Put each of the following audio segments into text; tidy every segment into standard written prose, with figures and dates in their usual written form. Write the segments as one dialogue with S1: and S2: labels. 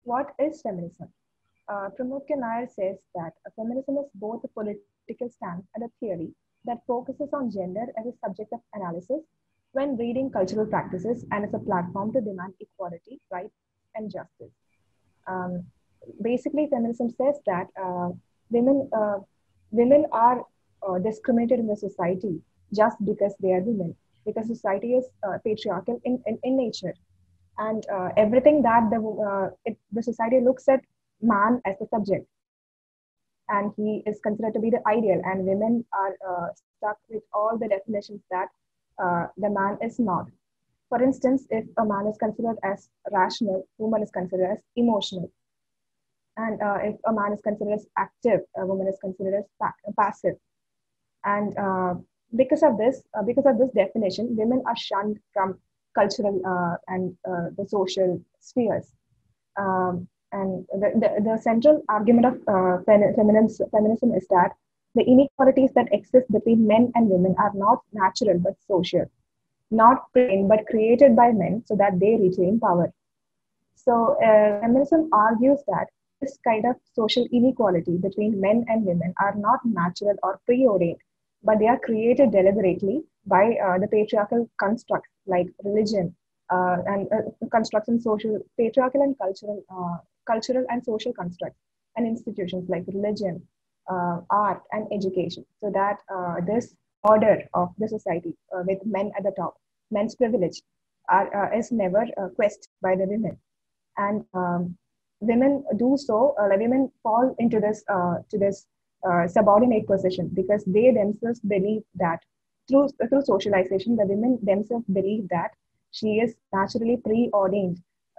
S1: What is feminism? Pramod K. Nair says that feminism is both a political stance and a theory that focuses on gender as a subject of analysis when reading cultural practices and as a platform to demand equality, rights, and justice. Um, Basically, feminism says that women women are discriminated in the society just because they are women, because society is patriarchal in nature, and everything that the society looks at man as the subject, and he is considered to be the ideal, and women are stuck with all the definitions that the man is not. For instance, if a man is considered as rational, woman is considered as emotional, and if a man is considered as active, a woman is considered as passive. And because of this definition, women are shunned from cultural and the social spheres. And the central argument of feminism is that the inequalities that exist between men and women are not natural but social, not preordained but created by men so that they retain power. So, feminism argues that this kind of social inequality between men and women are not natural or preordained, but they are created deliberately by the patriarchal constructs like religion and constructs and social patriarchal and cultural and social constructs and institutions like religion, art, and education. So that this order of the society with men at the top, men's privilege, is never questioned by the women, and women do so. Like women fall into this to this subordinate position because they themselves believe that through socialization, the women themselves believe that she is naturally preordained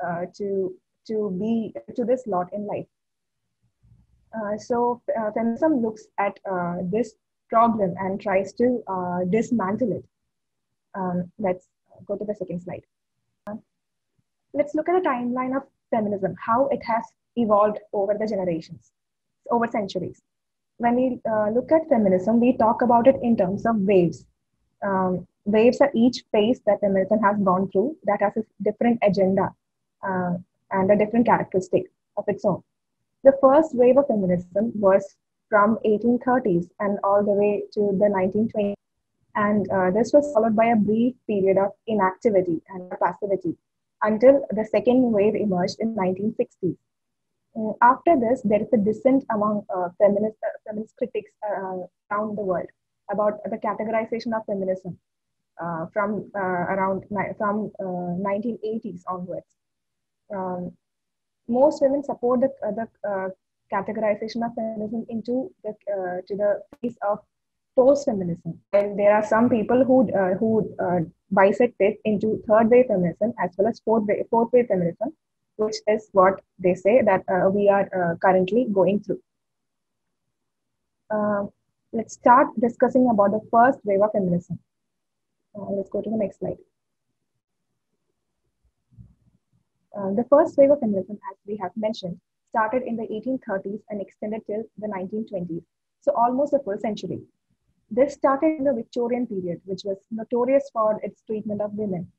S1: to this lot in life. So feminism looks at this problem and tries to dismantle it. Let's go to the second slide. Let's look at the timeline of feminism, how it has evolved over the generations, over centuries. When we look at feminism, we talk about it in terms of waves. Waves are each phase that feminism has gone through that has a different agenda uh, and a different characteristic of its own. The first wave of feminism was from 1830s and all the way to the 1920s. And this was followed by a brief period of inactivity and passivity until the second wave emerged in 1960s. After this, there is a dissent among feminist critics around the world about the categorization of feminism from 1980s onwards. Um, Most women support the categorization of feminism into the to the phase of post-feminism, and there are some people who bisect it into third wave feminism as well as fourth wave feminism, which is what they say that we are currently going through. Uh, let's start discussing about the first wave of feminism. Let's go to the next slide. The first wave of feminism, as we have mentioned, started in the 1830s and extended till the 1920s, so almost a full century. This started in the Victorian period, which was notorious for its treatment of women,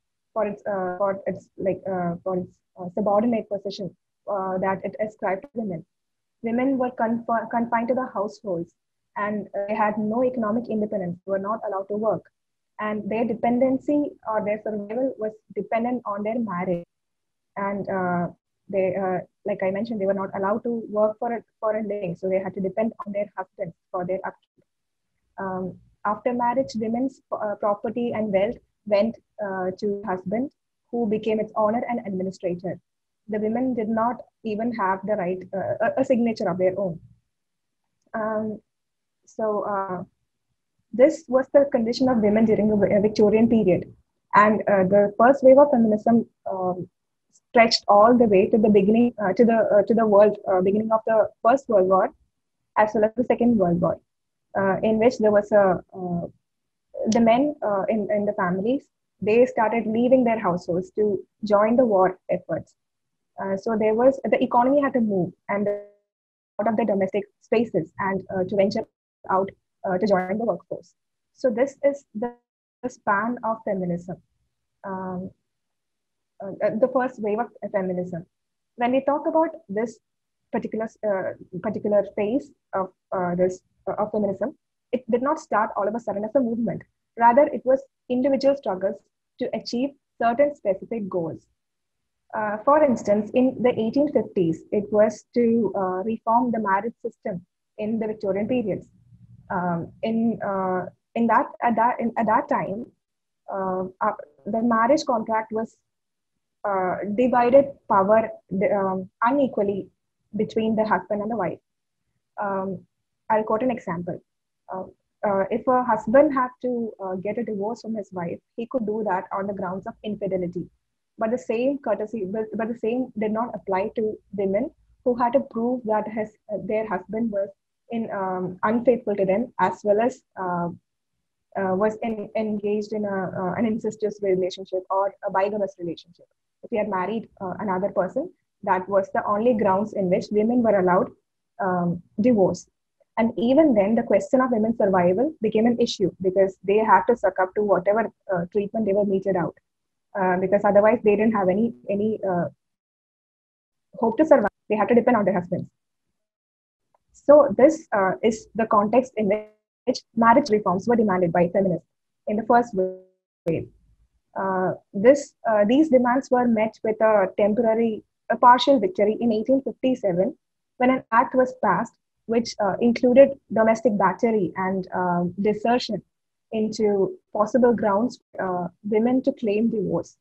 S1: for its subordinate position that it ascribed to women. Women were confined to the households, and they had no economic independence. They were not allowed to work, and their dependency or their survival was dependent on their marriage. And like I mentioned, they were not allowed to work for a living, so they had to depend on their husbands for their upkeep. After marriage, women's property and wealth went to husband, who became its owner and administrator. The women did not even have the right a signature of their own. Um, so this was the condition of women during the Victorian period, and the first wave of feminism stretched all the way to the beginning to the world beginning of the First World War as well as the Second World War, in which there was a the men in the families, they started leaving their households to join the war efforts. So there was the economy had to move and out of the domestic spaces and to venture out to join the workforce. So this is the span of feminism, um, the first wave of feminism. When we talk about this particular phase of this of feminism, it did not start all of a sudden as a movement. Rather, it was individual struggles to achieve certain specific goals. For instance, in the 1850s, it was to reform the marriage system in the Victorian periods. In that at that time, the marriage contract was divided power unequally between the husband and the wife. Um, I'll quote an example. Uh, if a husband had to get a divorce from his wife, he could do that on the grounds of infidelity. But the same courtesy, but the same did not apply to women who had to prove that their husband was unfaithful to them, as well as engaged in an incestuous relationship or a bigamous relationship. If he had married another person, that was the only grounds in which women were allowed divorce. And even then, the question of women's survival became an issue because they had to succumb to whatever treatment they were meted out, because otherwise they didn't have any hope to survive. They had to depend on their husbands. So this is the context in which marriage reforms were demanded by feminists in the first wave. These demands were met with a partial victory in 1857 when an act was passed which included domestic battery and desertion into possible grounds for women to claim divorce.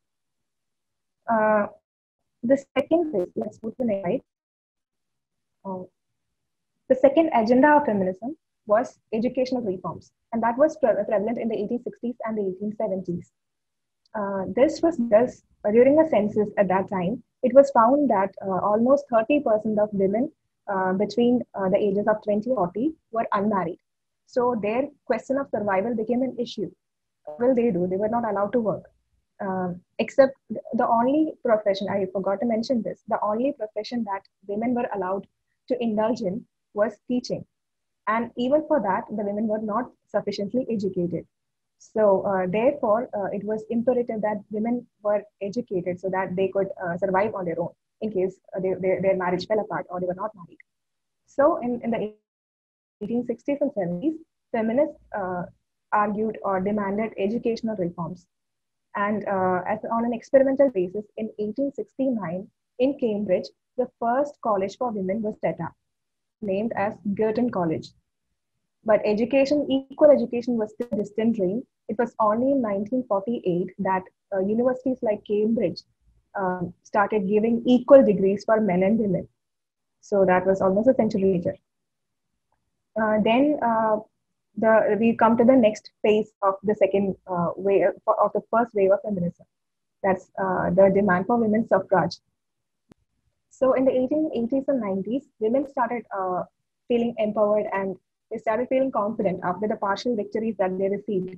S1: The second phase, let's move to the next slide. Uh, the second agenda of feminism was educational reforms, and that was prevalent in the 1860s and the 1870s. This was because during a census at that time, it was found that almost 30% of women between the ages of 20 and 40 were unmarried. So their question of survival became an issue. What will they do? They were not allowed to work. Except the only profession, I forgot to mention this, the only profession that women were allowed to indulge in was teaching. And even for that, the women were not sufficiently educated. So therefore, it was imperative that women were educated so that they could survive on their own in case their marriage fell apart or they were not married. So in the 1860s and 70s, feminists argued or demanded educational reforms. And on an experimental basis, in 1869, in Cambridge, the first college for women was set up, named as Girton College. But equal education was still a distant dream. It was only in 1948 that universities like Cambridge started giving equal degrees for men and women. So that was almost a century later. Then we come to the next phase of the second wave of the first wave of feminism. That's the demand for women's suffrage. So in the 1880s and 90s, women started feeling empowered and they started feeling confident after the partial victories that they received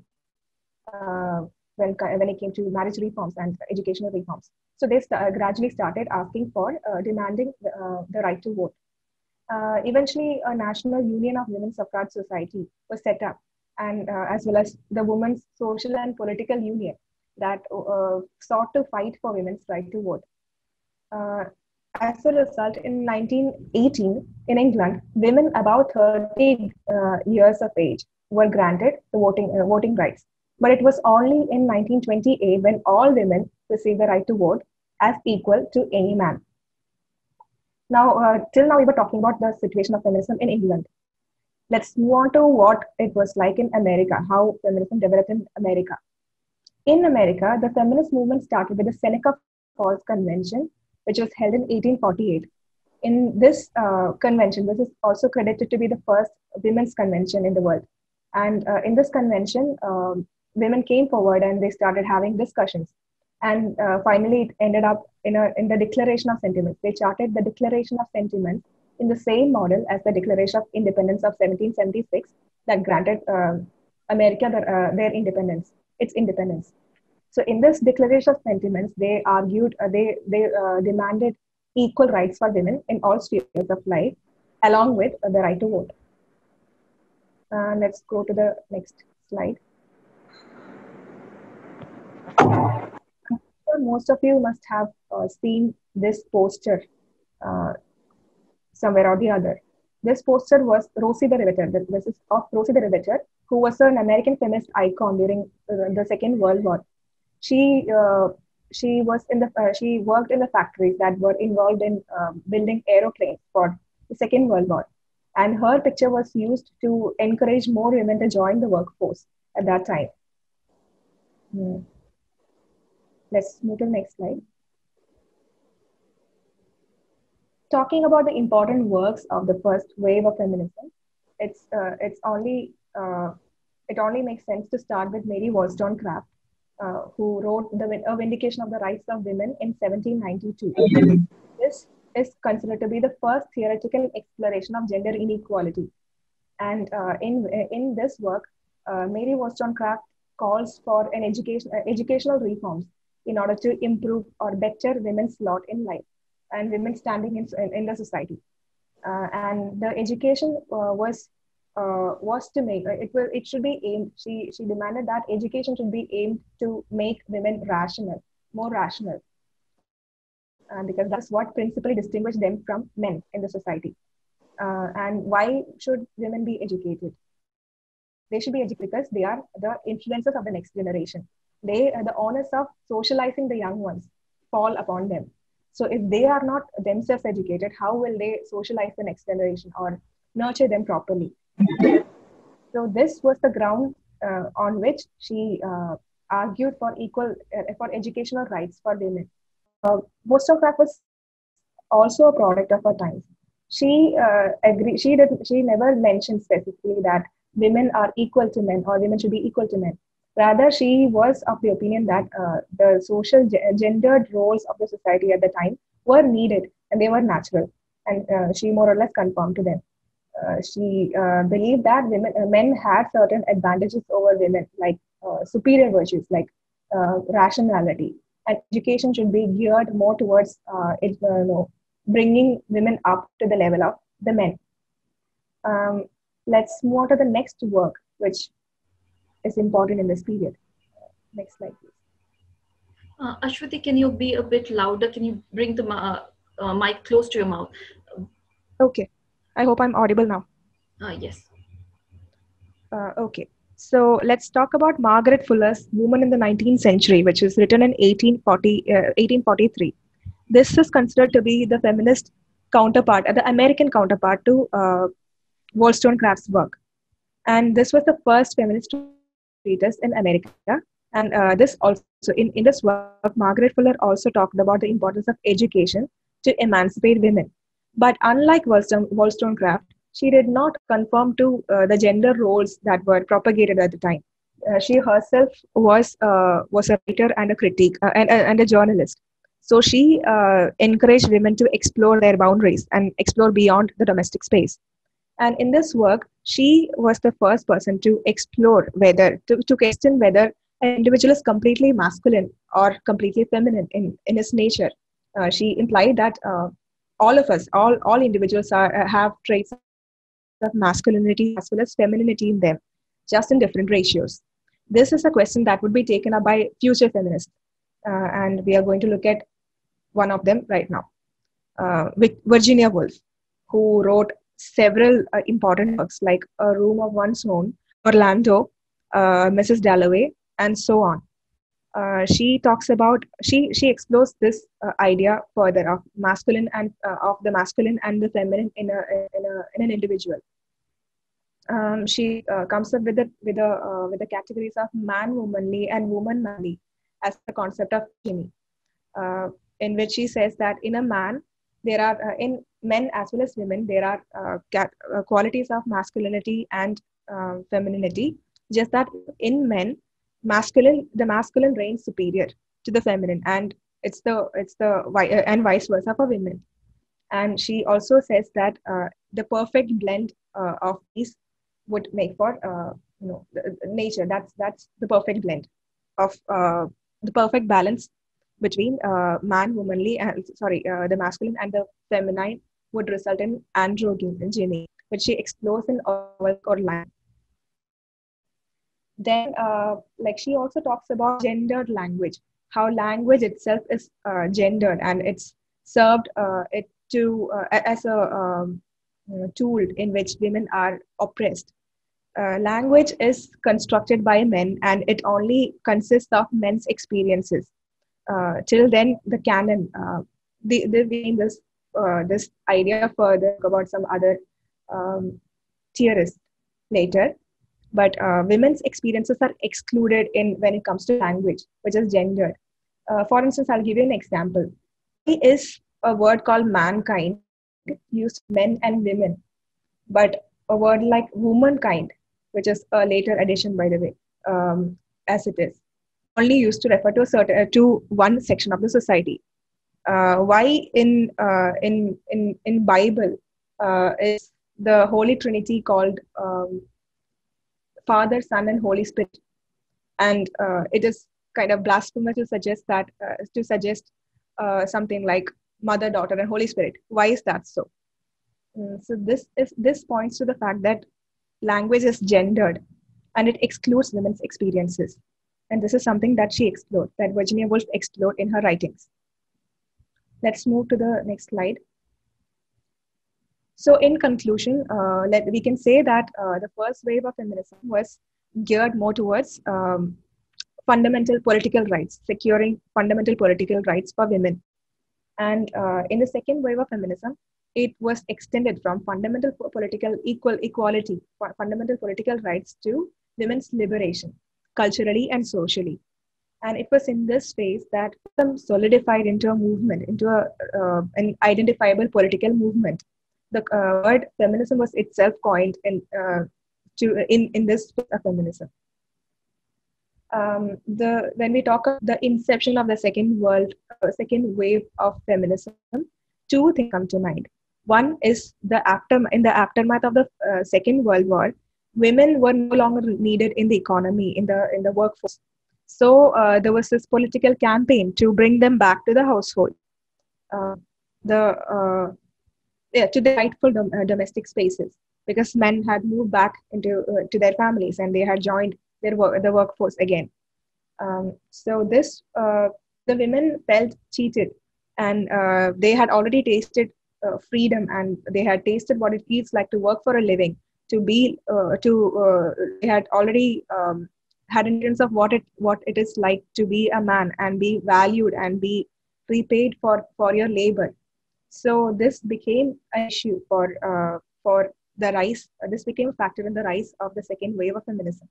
S1: when it came to marriage reforms and educational reforms. So they gradually started asking for demanding the right to vote. Eventually, a National Union of Women's Suffrage Society was set up, and as well as the Women's Social and Political Union that sought to fight for women's right to vote. As a result, in 1918, in England, women above 30 years of age were granted the voting rights. But it was only in 1928 when all women received the right to vote as equal to any man. Now, till now, we were talking about the situation of feminism in England. Let's move on to what it was like in America, how feminism developed in America. In America, the feminist movement started with the Seneca Falls Convention, which was held in 1848. In this convention, this is also credited to be the first women's convention in the world. And in this convention, women came forward and they started having discussions. And finally, it ended up in the Declaration of Sentiments. They charted the Declaration of Sentiments in the same model as the Declaration of Independence of 1776 that granted America their independence, its independence. So in this Declaration of Sentiments, they argued, they demanded equal rights for women in all spheres of life, along with the right to vote. Let's go to the next slide. Most of you must have seen this poster somewhere or the other. This poster was Rosie the Riveter. This is of Rosie the Riveter, who was an American feminist icon during the Second World War. She she worked in the factories that were involved in building aeroplanes for the Second World War, and her picture was used to encourage more women to join the workforce at that time. Hmm. Let's move to the next slide. Talking about the important works of the first wave of feminism, it's only it only makes sense to start with Mary Wollstonecraft, who wrote A Vindication of the Rights of Women in 1792. This is considered to be the first theoretical exploration of gender inequality. And in this work, Mary Wollstonecraft calls for an educational reforms in order to improve or better women's lot in life and women's standing in the society. And the education was to make it should be aimed. She demanded that education should be aimed to make women rational, more rational, because that's what principally distinguished them from men in the society. And why should women be educated? They should be educated because they are the influences of the next generation. The onus of socializing the young ones fall upon them. So if they are not themselves educated, how will they socialize the next generation or nurture them properly? So this was the ground on which she argued for equal for educational rights for women. Wollstonecraft was also a product of her times. She agreed. She never mentioned specifically that women are equal to men or women should be equal to men. Rather, she was of the opinion that the social gendered roles of the society at the time were needed and they were natural, and she more or less conformed to them. She believed that men had certain advantages over women, like superior virtues, like rationality, and education should be geared more towards bringing women up to the level of the men. Um, let's move on to the next work, which is important in this period. Next slide, please.
S2: Ashwati, can you be a bit louder? Can you bring the mic close to your mouth?
S1: Okay. I hope I'm audible now.
S2: Yes.
S1: Okay. So let's talk about Margaret Fuller's Woman in the 19th Century, which was written in 1843. This is considered to be the feminist counterpart, the American counterpart to Wollstonecraft's work. And this was the first feminist treatise in America. And this also, in this work, Margaret Fuller also talked about the importance of education to emancipate women. But unlike Wollstonecraft, she did not conform to the gender roles that were propagated at the time. She herself was a writer and a critic and a journalist. So she encouraged women to explore their boundaries and explore beyond the domestic space. And in this work, she was the first person to explore to question whether an individual is completely masculine or completely feminine in his nature. She implied that all of us, all individuals have traits of masculinity as well as femininity in them, just in different ratios. This is a question that would be taken up by future feminists. And we are going to look at one of them right now, with Virginia Woolf, who wrote several important works like A Room of One's Own, Orlando, Mrs. Dalloway, and so on. She explores this idea further of masculine and of the masculine and the feminine in an individual. She comes up with the categories of man womanly and woman manly as the concept of Jimmy, in which she says that in a man there are in men as well as women there are qualities of masculinity and femininity. Just that in men, the masculine reigns superior to the feminine, and and vice versa for women. And she also says that the perfect blend of these would make for nature. That's the perfect blend of the perfect balance between the masculine and the feminine would result in androgyny, which she explores in or line. Then, like she also talks about gendered language, how language itself is gendered, and it's served. as a tool in which women are oppressed. Language is constructed by men, and it only consists of men's experiences. Till then, the canon, they gain this idea further about some other um, theorists later. But women's experiences are excluded in when it comes to language, which is gendered. For instance, I'll give you an example. Why is a word called mankind used for men and women, but a word like womankind, which is a later addition, by the way, as it is, only used to refer to a certain to one section of the society? Why in Bible is the Holy Trinity called Father, Son, and Holy Spirit? And it is kind of blasphemous to suggest that something like Mother, Daughter, and Holy Spirit. Why is that so? So this points to the fact that language is gendered, and it excludes women's experiences. And this is something that she explored, that Virginia Woolf explored in her writings. Let's move to the next slide. So in conclusion, we can say that the first wave of feminism was geared more towards fundamental political rights, securing fundamental political rights for women. And in the second wave of feminism, it was extended from fundamental political equality, fundamental political rights to women's liberation, culturally and socially. And it was in this phase that feminism solidified into a movement, into an identifiable political movement. The word feminism was itself coined in this phase of feminism. When we talk about the inception of the second wave of feminism, two things come to mind. One is in the aftermath of the Second World War, women were no longer needed in the economy, in the workforce. So there was this political campaign to bring them back to the household, to the rightful domestic spaces, because men had moved back into to their families, and they had joined the workforce again. So the women felt cheated, and they had already tasted freedom, and they had tasted what it feels like to work for a living, they had already had an sense of what it is like to be a man and be valued and be repaid for your labor. So this became an issue for the rise. This became a factor in the rise of the second wave of feminism.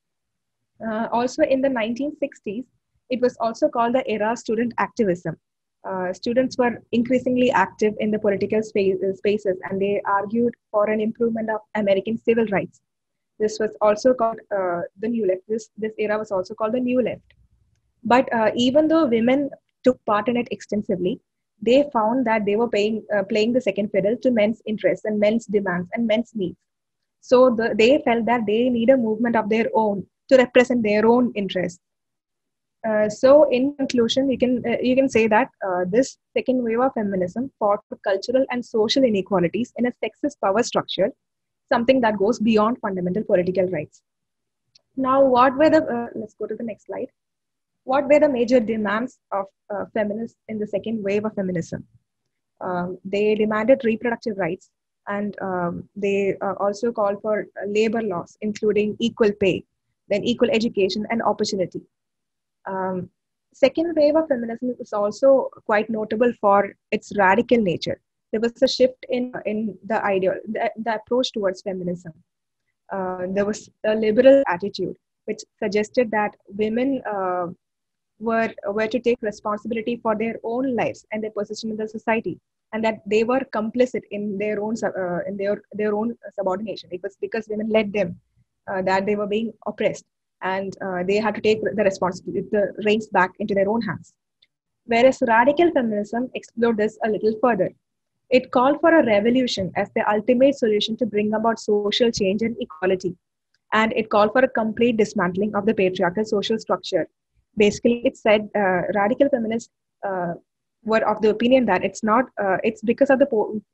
S1: Also in the 1960s, it was also called the era of student activism. Students were increasingly active in the political spaces, and they argued for an improvement of American civil rights. This was also called the New Left. This era was also called the New Left. But even though women took part in it extensively, they found that they were playing the second fiddle to men's interests and men's demands and men's needs. So they felt that they need a movement of their own to represent their own interests. So in conclusion, you can say that this second wave of feminism fought for cultural and social inequalities in a sexist power structure, something that goes beyond fundamental political rights. Now, let's go to the next slide. What were the major demands of feminists in the second wave of feminism? They demanded reproductive rights, and they also called for labor laws, including equal pay, then equal education and opportunity. Second wave of feminism is also quite notable for its radical nature. There was a shift in the approach towards feminism. There was a liberal attitude, which suggested that women were to take responsibility for their own lives and their position in the society, and that they were complicit in their own subordination. It was because women led them that they were being oppressed, and they had to take the reins back into their own hands. Whereas radical feminism explored this a little further. It called for a revolution as the ultimate solution to bring about social change and equality. And it called for a complete dismantling of the patriarchal social structure. Basically, it said radical feminists were of the opinion that it's because of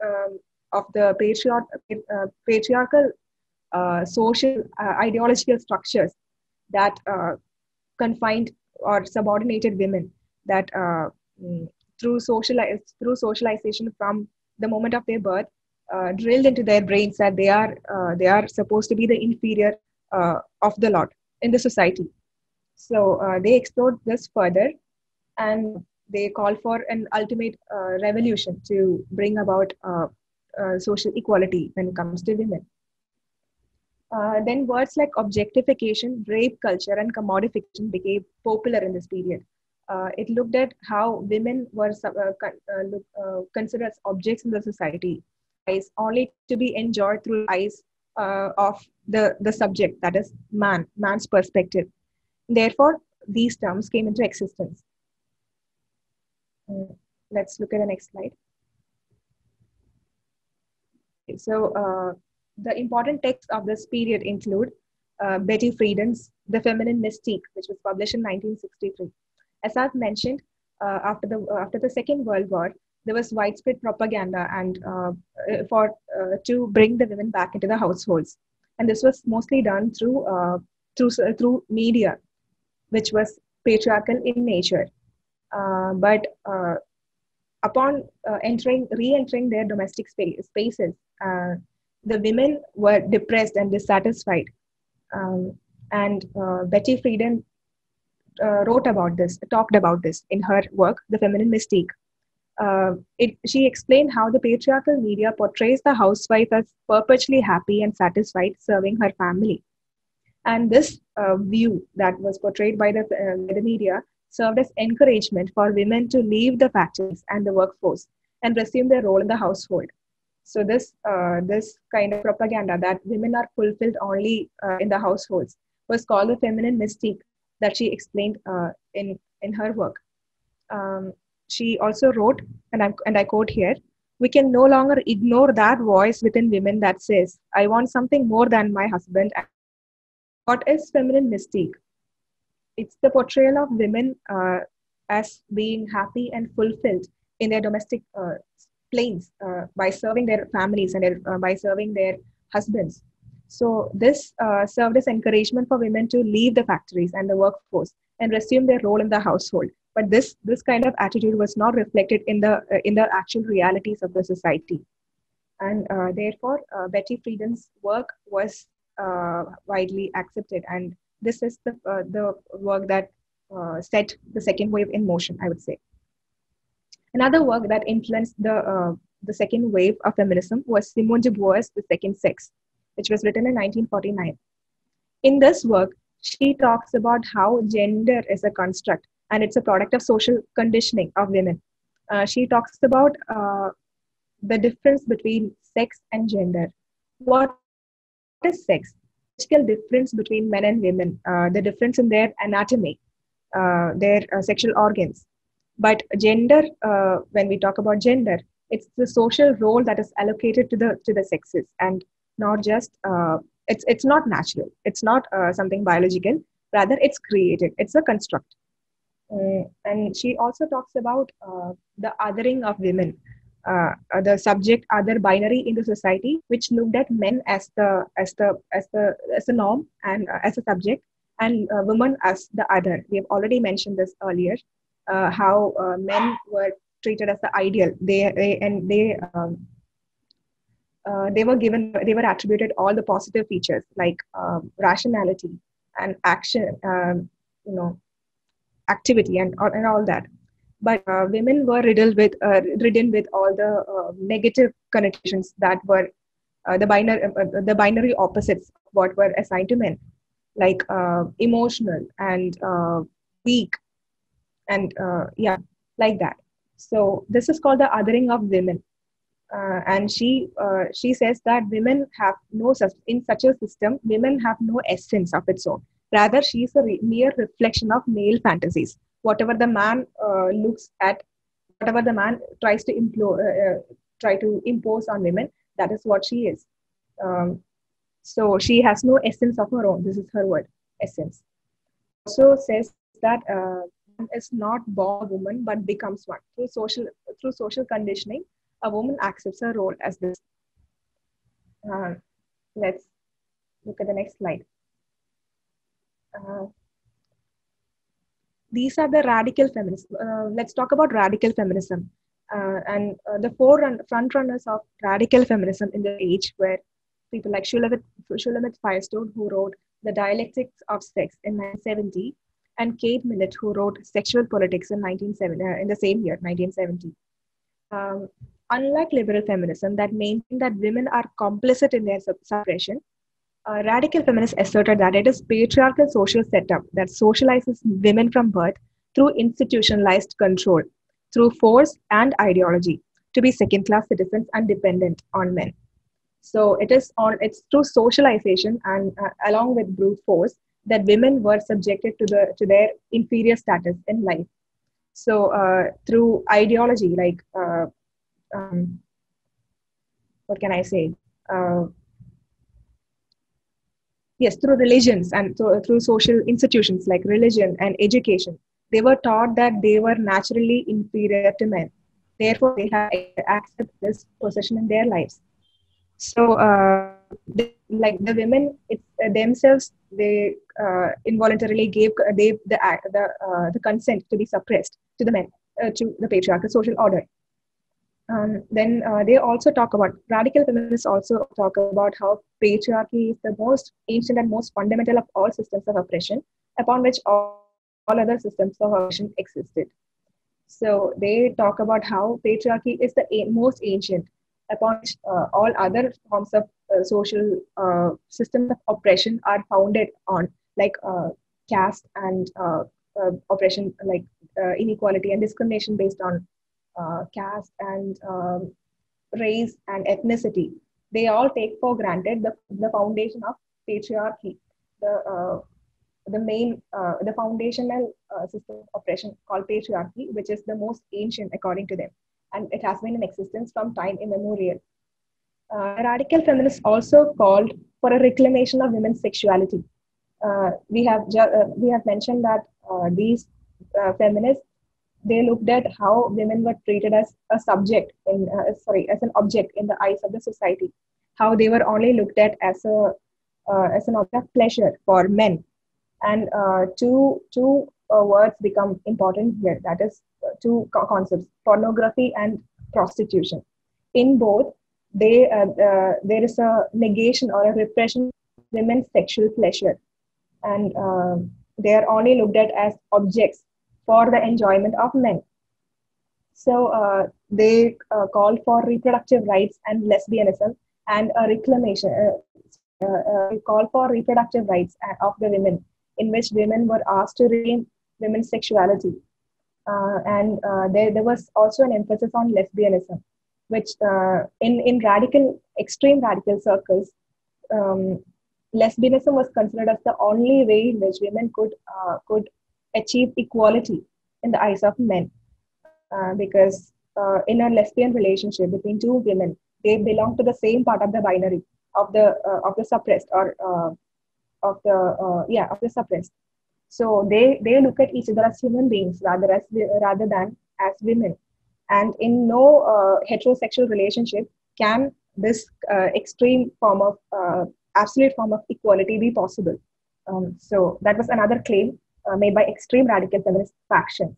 S1: the patriarchal social ideological structures that confined or subordinated women, that through socialization from the moment of their birth, drilled into their brains that they are supposed to be the inferior of the lot in the society. So they explored this further, and they call for an ultimate revolution to bring about social equality when it comes to women. Then words like objectification, rape culture, and commodification became popular in this period. It looked at how women were considered as objects in the society, eyes only to be enjoyed through the eyes of the subject, that is man's perspective. Therefore, these terms came into existence. Let's look at the next slide. So the important texts of this period include Betty Friedan's The Feminine Mystique, which was published in 1963. As I've mentioned, after the Second World War, there was widespread propaganda and to bring the women back into the households, and this was mostly done through media, which was patriarchal in nature. But upon re-entering their domestic spaces, the women were depressed and dissatisfied. And Betty Friedan talked about this in her work, The Feminine Mystique. She explained how the patriarchal media portrays the housewife as perpetually happy and satisfied serving her family. And this view that was portrayed by the media served as encouragement for women to leave the factories and the workforce and resume their role in the household. So this kind of propaganda that women are fulfilled only in the households was called the feminine mystique that she explained in her work. She also wrote, and I quote here, "We can no longer ignore that voice within women that says, I want something more than my husband." What is feminine mystique? It's the portrayal of women as being happy and fulfilled in their domestic planes by serving their families and by serving their husbands. So this served as encouragement for women to leave the factories and the workforce and resume their role in the household. But this kind of attitude was not reflected in the actual realities of the society, and therefore Betty Friedan's work was widely accepted, and this is the work that set the second wave in motion, I would say. Another work that influenced the second wave of feminism was Simone de Beauvoir's The Second Sex, which was written in 1949. In this work, she talks about how gender is a construct and it's a product of social conditioning of women. She talks about the difference between sex and gender. What is sex? Biological difference between men and women, the difference in their anatomy, their sexual organs. But gender, when we talk about gender, it's the social role that is allocated to the sexes, and not just it's not natural. It's not something biological. Rather, it's created. It's a construct. And she also talks about the othering of women, the subject other binary in the society, which looked at men as the norm and as a subject, and women as the other. We have already mentioned this earlier, how men were treated as the ideal. They were attributed all the positive features like rationality and action, activity and all that. But women were ridden with all the negative connotations that were the binary opposites of what were assigned to men, like emotional and weak, and like that. So this is called the othering of women, and she says that women have no in such a system. Women have no essence of its own. Rather, she is a mere reflection of male fantasies. Whatever the man looks at, whatever the man tries to impose on women, that is what she is. So she has no essence of her own. This is her word, essence. Also says that is not born a woman but becomes one. Through social conditioning, a woman accepts her role as this. Let's look at the next slide. These are the radical feminism. Let's talk about radical feminism. The front runners of radical feminism in the age were people like Shulamit Firestone, who wrote The Dialectics of Sex in 1970, and Kate Millett, who wrote Sexual Politics in in the same year, 1970. Um, Unlike liberal feminism that maintained that women are complicit in their suppression, radical feminists asserted that it is patriarchal social setup that socializes women from birth through institutionalized control, through force and ideology, to be second-class citizens and dependent on men. So it's through socialization and along with brute force that women were subjected to their inferior status in life. So through ideology, like um, what can I say? Uh, yes, through religions and through social institutions like religion and education, they were taught that they were naturally inferior to men. Therefore, they have accepted this position in their lives. So, like the women themselves, they involuntarily gave the consent to be suppressed to the men, to the patriarchal social order. Then they also talk about radical feminists also talk about how patriarchy is the most ancient and most fundamental of all systems of oppression, upon which all other systems of oppression existed. So they talk about how patriarchy is the most ancient, upon which all other forms of social systems of oppression are founded on, like caste and oppression, like inequality and discrimination based on caste and race and ethnicity. They all take for granted the foundation of patriarchy, the uh, the foundational system of oppression called patriarchy, which is the most ancient according to them, and it has been in existence from time immemorial. Radical feminists also called for a reclamation of women's sexuality. We have mentioned that these feminists, they looked at how women were treated as a subject as an object in the eyes of the society, how they were only looked at as an object of pleasure for men. And two words become important here, that is two concepts, pornography and prostitution. In both, there is a negation or a repression of women's sexual pleasure, and they are only looked at as objects for the enjoyment of men. So they called for reproductive rights and lesbianism and a reclamation. They called for reproductive rights of the women, in which women were asked to regain women's sexuality. There was also an emphasis on lesbianism, which in extreme radical circles, um, lesbianism was considered as the only way in which women could achieve equality in the eyes of men, because in a lesbian relationship between two women, they belong to the same part of the binary of the suppressed, or of the suppressed. So they look at each other as human beings rather than as women. And in no heterosexual relationship can this extreme form of absolute form of equality be possible. So that was another claim made by extreme radical feminist factions.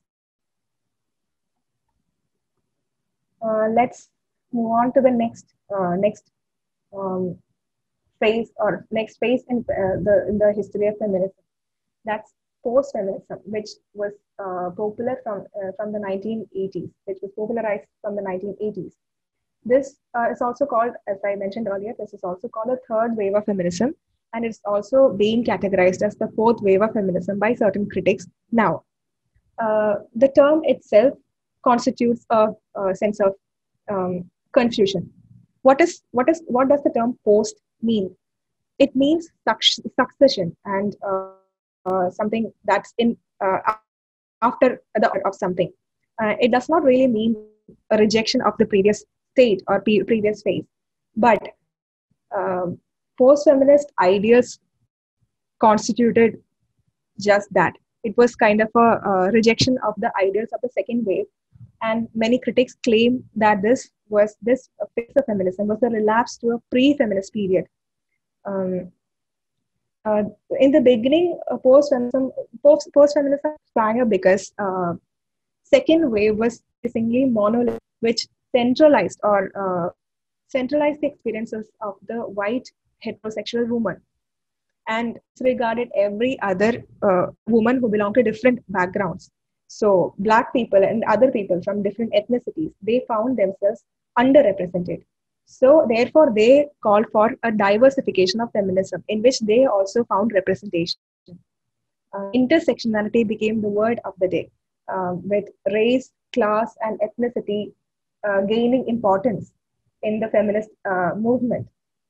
S1: Let's move on to the next um, next phase in the history of feminism. That's post-feminism, which was popular from the 1980s, which was popularized from the 1980s. This is also called, as I mentioned earlier, this is also called the third wave of feminism, and it's also being categorized as the fourth wave of feminism by certain critics now. The term itself constitutes a sense of confusion. What does the term post mean? It means succession and something that's in after the order of something. It does not really mean a rejection of the previous state or previous phase, but post-feminist ideas constituted just that. It was kind of a rejection of the ideals of the second wave, and many critics claim that this phase of feminism was a relapse to a pre-feminist period. Um, uh, in the beginning, post-feminism sprang up because second wave was increasingly monolithic. which centralized the experiences of the white heterosexual woman and disregarded every other woman who belonged to different backgrounds. So black people and other people from different ethnicities, they found themselves underrepresented. So therefore, they called for a diversification of feminism in which they also found representation. Intersectionality became the word of the day, with race, class, and ethnicity gaining importance in the feminist movement.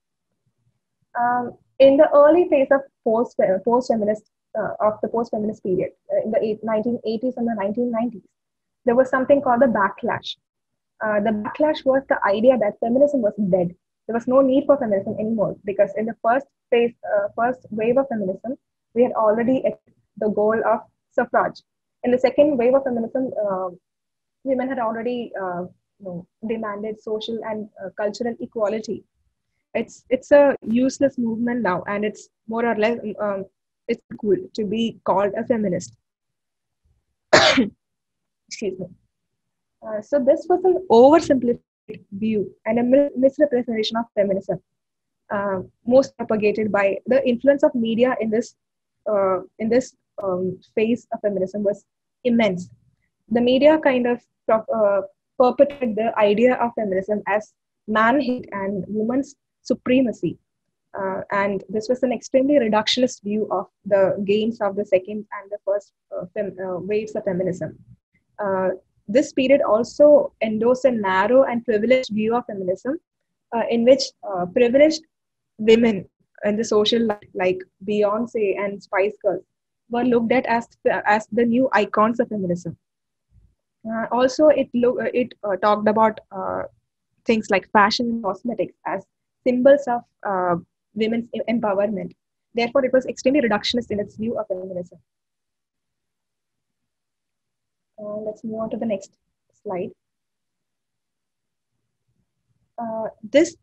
S1: In the early phase of post-feminist of the post-feminist period, in the 1980s and the 1990s, there was something called the backlash. The backlash was the idea that feminism was dead. There was no need for feminism anymore because in the first wave of feminism, we had already achieved the goal of suffrage. In the second wave of feminism, women had already demanded social and cultural equality. It's a useless movement now, and it's more or less it's cool to be called a feminist. Excuse me. So this was an oversimplified view and a misrepresentation of feminism, most propagated by the influence of media in this phase of feminism was immense. The media kind of perpetrated the idea of feminism as man hate and woman's supremacy. And this was an extremely reductionist view of the gains of the second and the first waves of feminism. This period also endorsed a narrow and privileged view of feminism, in which privileged women in the social life, like Beyonce and Spice Girls, were looked at as the new icons of feminism. Also, it talked about things like fashion and cosmetics as symbols of women's empowerment. Therefore, it was extremely reductionist in its view of feminism. Let's move on to the next slide. This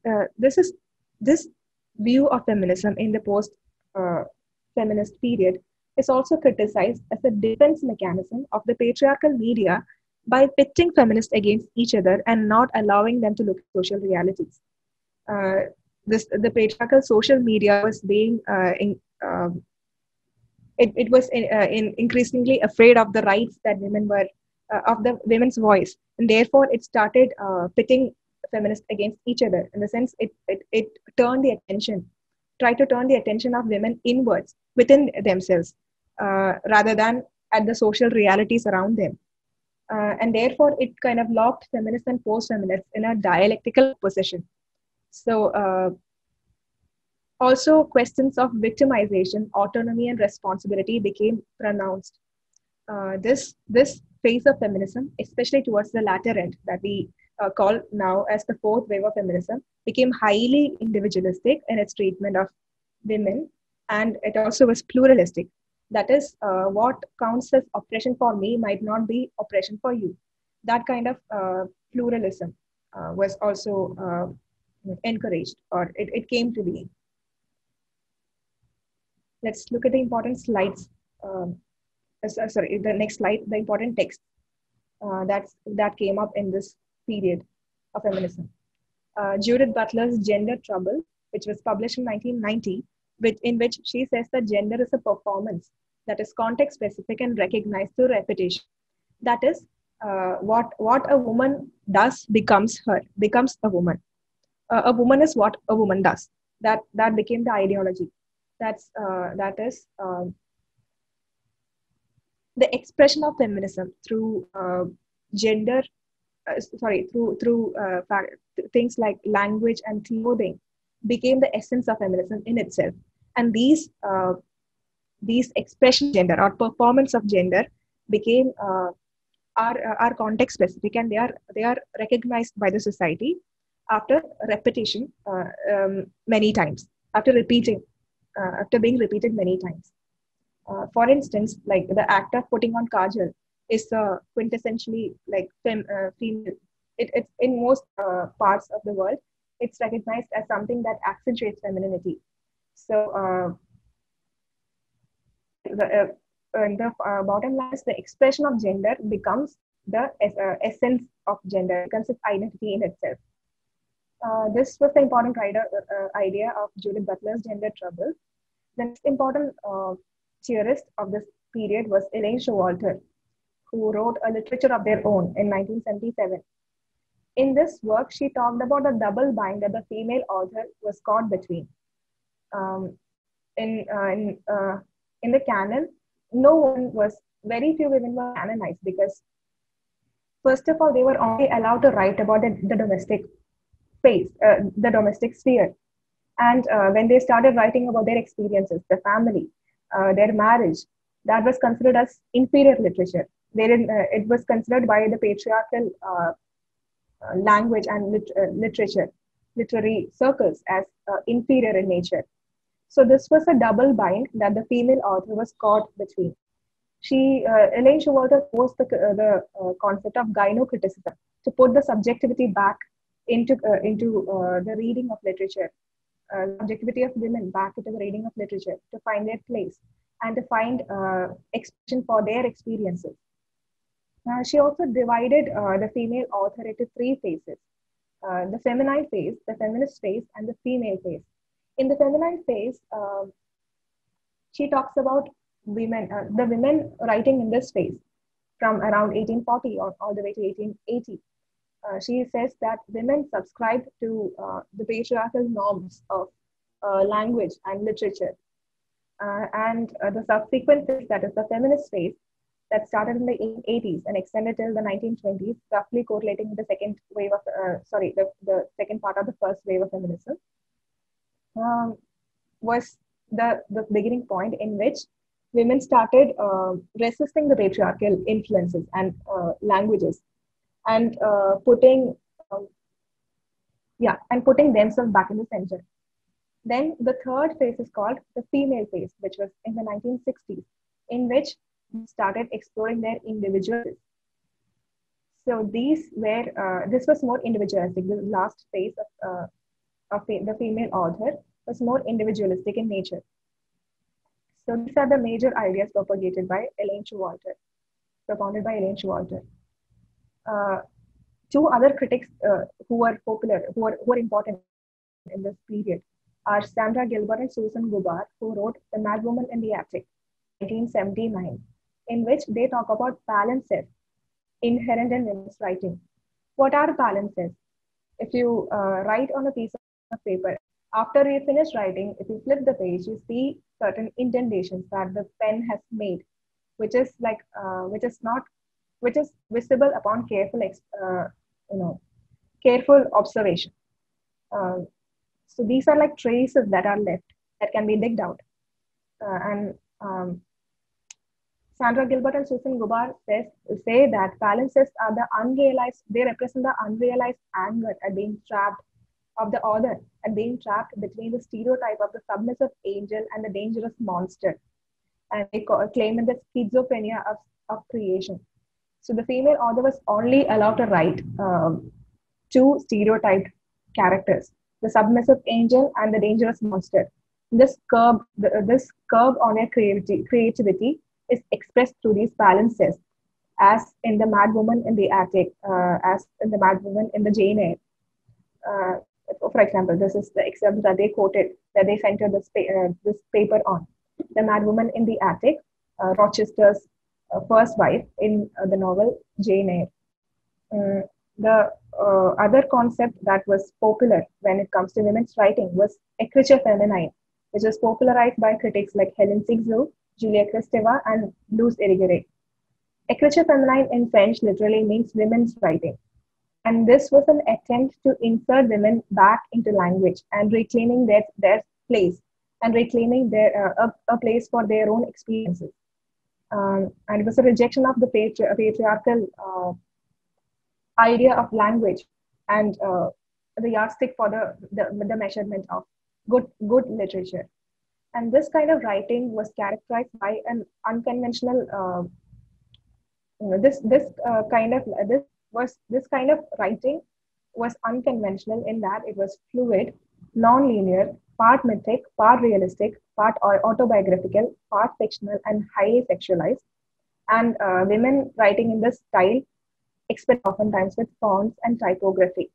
S1: view of feminism in the post-feminist period is also criticized as a defense mechanism of the patriarchal media by pitting feminists against each other and not allowing them to look at social realities. The patriarchal social media was being it was increasingly afraid of the rights that women were of the women's voice, and therefore it started pitting feminists against each other. In the sense, it tried to turn the attention of women inwards within themselves, rather than at the social realities around them. And therefore, it kind of locked feminists and post-feminists in a dialectical position. So, also, questions of victimization, autonomy, and responsibility became pronounced. This phase of feminism, especially towards the latter end, that we call now as the fourth wave of feminism, became highly individualistic in its treatment of women, and it also was pluralistic. That is, what counts as oppression for me might not be oppression for you. That kind of pluralism was also encouraged, or it came to be. Let's look at the important slides. Sorry, the next slide, the important text that came up in this period of feminism. Judith Butler's Gender Trouble, which was published in 1990, in which she says that gender is a performance that is context specific and recognized through repetition. That is, what a woman does becomes a woman. A woman is what a woman does. That became the ideology. That is the expression of feminism through gender. Through things like language and clothing became the essence of feminism in itself. And these expression of gender or performance of gender became are context specific, and they are recognized by the society after repetition many times, after being repeated many times. For instance, like the act of putting on kajal is quintessentially like female. It's in most parts of the world, it's recognized as something that accentuates femininity. So the bottom line is the expression of gender becomes the essence of gender, becomes its identity in itself. This was the important idea of Judith Butler's gender trouble. The next important theorist of this period was Elaine Showalter, who wrote a literature of their own in 1977. In this work, she talked about the double bind that the female author was caught between. Um, in, uh, in, uh, in the canon, very few women were canonized because, first of all, they were only allowed to write about the domestic space, the domestic sphere. And when they started writing about their experiences, the family, their marriage, that was considered as inferior literature. It was considered by the patriarchal language and literary circles as inferior in nature. So this was a double bind that the female author was caught between. Elaine Showalter posed the concept of gynocriticism to put the subjectivity back into the reading of literature, subjectivity of women back into the reading of literature to find their place and to find expression for their experiences. She also divided the female author into three phases: the feminine phase, the feminist phase, and the female phase. In the feminine phase, she talks about the women writing in this phase from around 1840 or all the way to 1880. She says that women subscribed to the patriarchal norms of language and literature. And the subsequent phase, that is the feminist phase, that started in the 1880s and extended till the 1920s, roughly correlating with the second wave of, the second part of the first wave of feminism, was the beginning point in which women started resisting the patriarchal influences and languages and putting themselves back in the center. Then the third phase is called the female phase, which was in the 1960s, in which they started exploring their individualism. So this was more individualistic. The last phase of the female author was more individualistic in nature. So these are the major ideas propagated by Elaine Showalter, propounded by Elaine Showalter. Two other critics who were popular, who were important in this period, are Sandra Gilbert and Susan Gobar, who wrote The Madwoman in the Attic, 1979, in which they talk about balances inherent in women's writing. What are balances? If you write on a piece of paper, after you finish writing, if you flip the page, you see certain indentations that the pen has made, which is visible upon careful observation. So these are like traces that are left that can be digged out. Sandra Gilbert and Susan Gobar say that balances are they represent the unrealized anger at being trapped of the author and being trapped between the stereotype of the submissive angel and the dangerous monster. And they claim in the schizophrenia of creation. So the female author was only allowed to write two stereotyped characters, the submissive angel and the dangerous monster. This curb on their creativity is expressed through these balances, as in The Madwoman in the Attic, as in The Madwoman in the Jane Eyre. For example, this is the example that they quoted, that they centered this paper on. The Madwoman in the Attic, Rochester's first wife in the novel Jane Eyre. The other concept that was popular when it comes to women's writing was écriture féminine, which was popularized by critics like Hélène Cixous, Julia Kristeva, and Luz Irigaray. Écriture féminine in French literally means women's writing. And this was an attempt to insert women back into language and reclaiming their place and reclaiming a place for their own experiences. And it was a rejection of the patriarchal idea of language and the yardstick for the measurement of good literature. And this kind of writing was characterized by an unconventional. This kind of writing was unconventional in that it was fluid, non-linear, part mythic, part realistic, part autobiographical, part fictional, and highly sexualized. And women writing in this style expressed oftentimes with fonts and typography.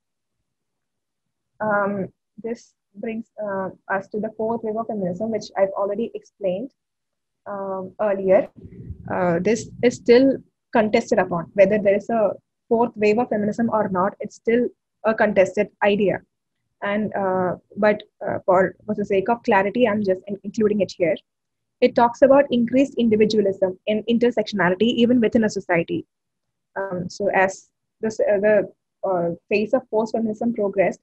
S1: This brings us to the fourth wave of feminism, which I've already explained earlier. This is still contested upon. Whether there is a fourth wave of feminism or not, it's still a contested idea. And but for the sake of clarity, I'm just including it here. It talks about increased individualism and intersectionality even within a society. So as the phase of post-feminism progressed,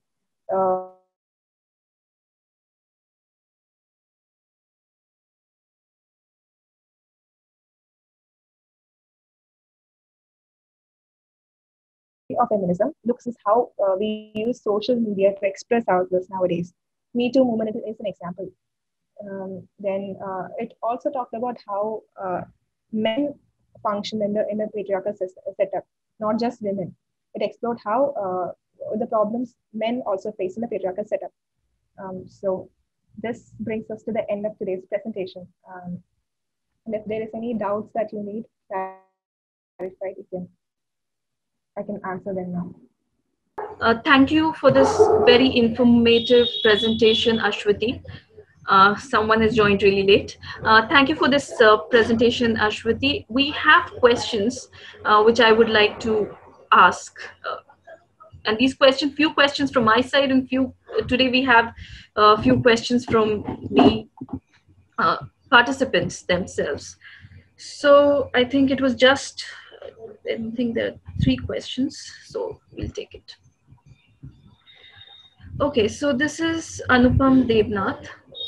S1: of feminism looks is how we use social media to express ourselves nowadays. Me Too movement is an example. Then it also talked about how men function in the patriarchal setup, not just women. It explored how the problems men also face in the patriarchal setup. So this brings us to the end of today's presentation. And if there is any doubts that you need clarified, I can answer them now.
S2: Thank you for this very informative presentation, Ashwati. Someone has joined really late. Thank you for this presentation, Ashwati. We have questions which I would like to ask. And these questions, few questions from my side and today we have a few questions from the participants themselves. So I think it was just, I think there are 3 questions, so we'll take it. Okay, so this is Anupam Devnath.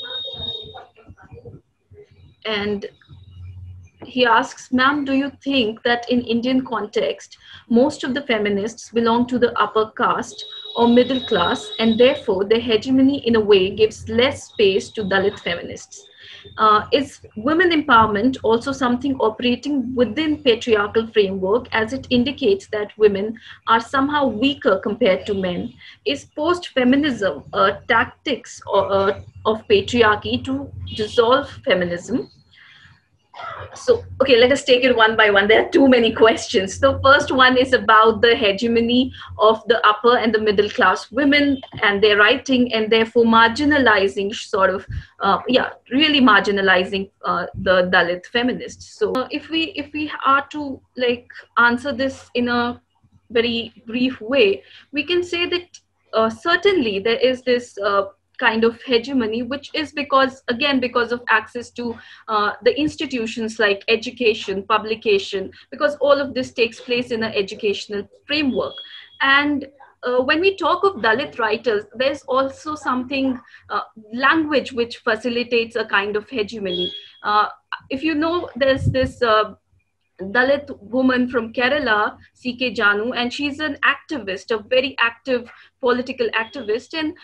S2: And he asks, ma'am, do you think that in Indian context, most of the feminists belong to the upper caste or middle class, and therefore their hegemony in a way gives less space to Dalit feminists? Is women empowerment also something operating within patriarchal framework, as it indicates that women are somehow weaker compared to men? Is post-feminism tactics of patriarchy to dissolve feminism? So, okay, let us take it one by one. There are too many questions. The first one is about the hegemony of the upper and the middle class women and their writing, and therefore marginalizing really marginalizing the Dalit feminists. So if we are to like answer this in a very brief way, we can say that certainly there is this kind of hegemony, which is because of access to the institutions like education, publication, because all of this takes place in an educational framework. And when we talk of Dalit writers, there's also something, language, which facilitates a kind of hegemony. If you know, there's this Dalit woman from Kerala, C.K. Janu, and she's an activist, a very active political activist. And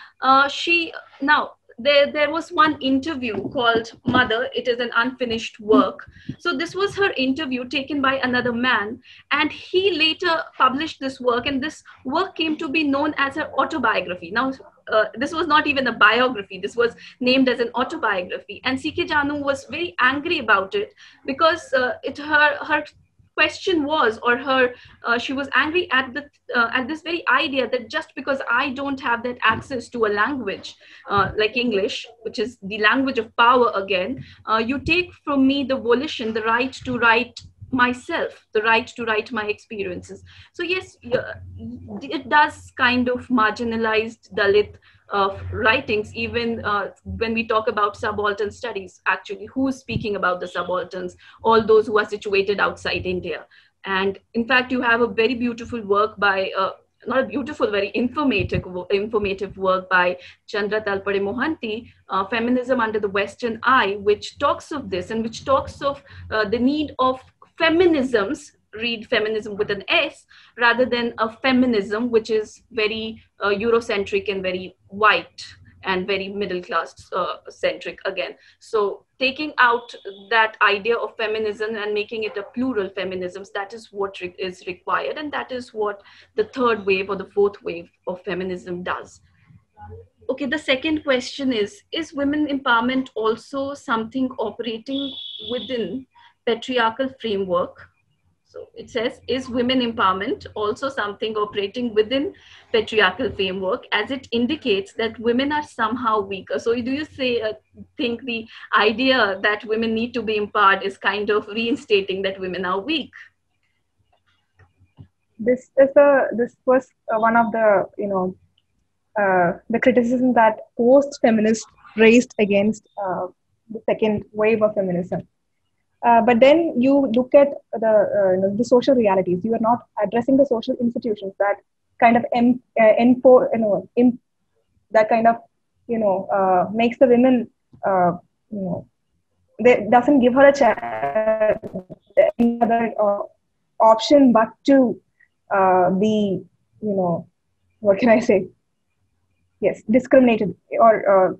S2: there was one interview called Mother. It is an unfinished work. So this was her interview taken by another man, and he later published this work, and this work came to be known as her autobiography. Now, this was not even a biography. This was named as an autobiography. And C.K. Janu was very angry about it because her question was, she was angry at this very idea that just because I don't have that access to a language like English, which is the language of power again, you take from me the volition, the right to write myself, the right to write my experiences. So yes, it does kind of marginalize Dalit writings, even when we talk about subaltern studies. Actually, who's speaking about the subalterns? All those who are situated outside India. And in fact, you have a very beautiful work by not a beautiful, very informative work by Chandra Talpade Mohanty, Feminism Under the Western Eye, which talks of this and which talks of the need of feminisms, read feminism with an S, rather than a feminism which is very Eurocentric and very white and very middle class centric again. So taking out that idea of feminism and making it a plural feminisms, that is what is required, and that is what the third wave or the fourth wave of feminism does. Okay, the second question is women empowerment also something operating within patriarchal framework? So it says, is women empowerment also something operating within patriarchal framework, as it indicates that women are somehow weaker? So do you think the idea that women need to be empowered is kind of reinstating that women are weak?
S1: This was one of the the criticism that post feminists raised against the second wave of feminism. But then you look at the social realities. You are not addressing the social institutions that kind of that kind of makes the women you know they doesn't give her any other option but to be what can I say? Yes, discriminated or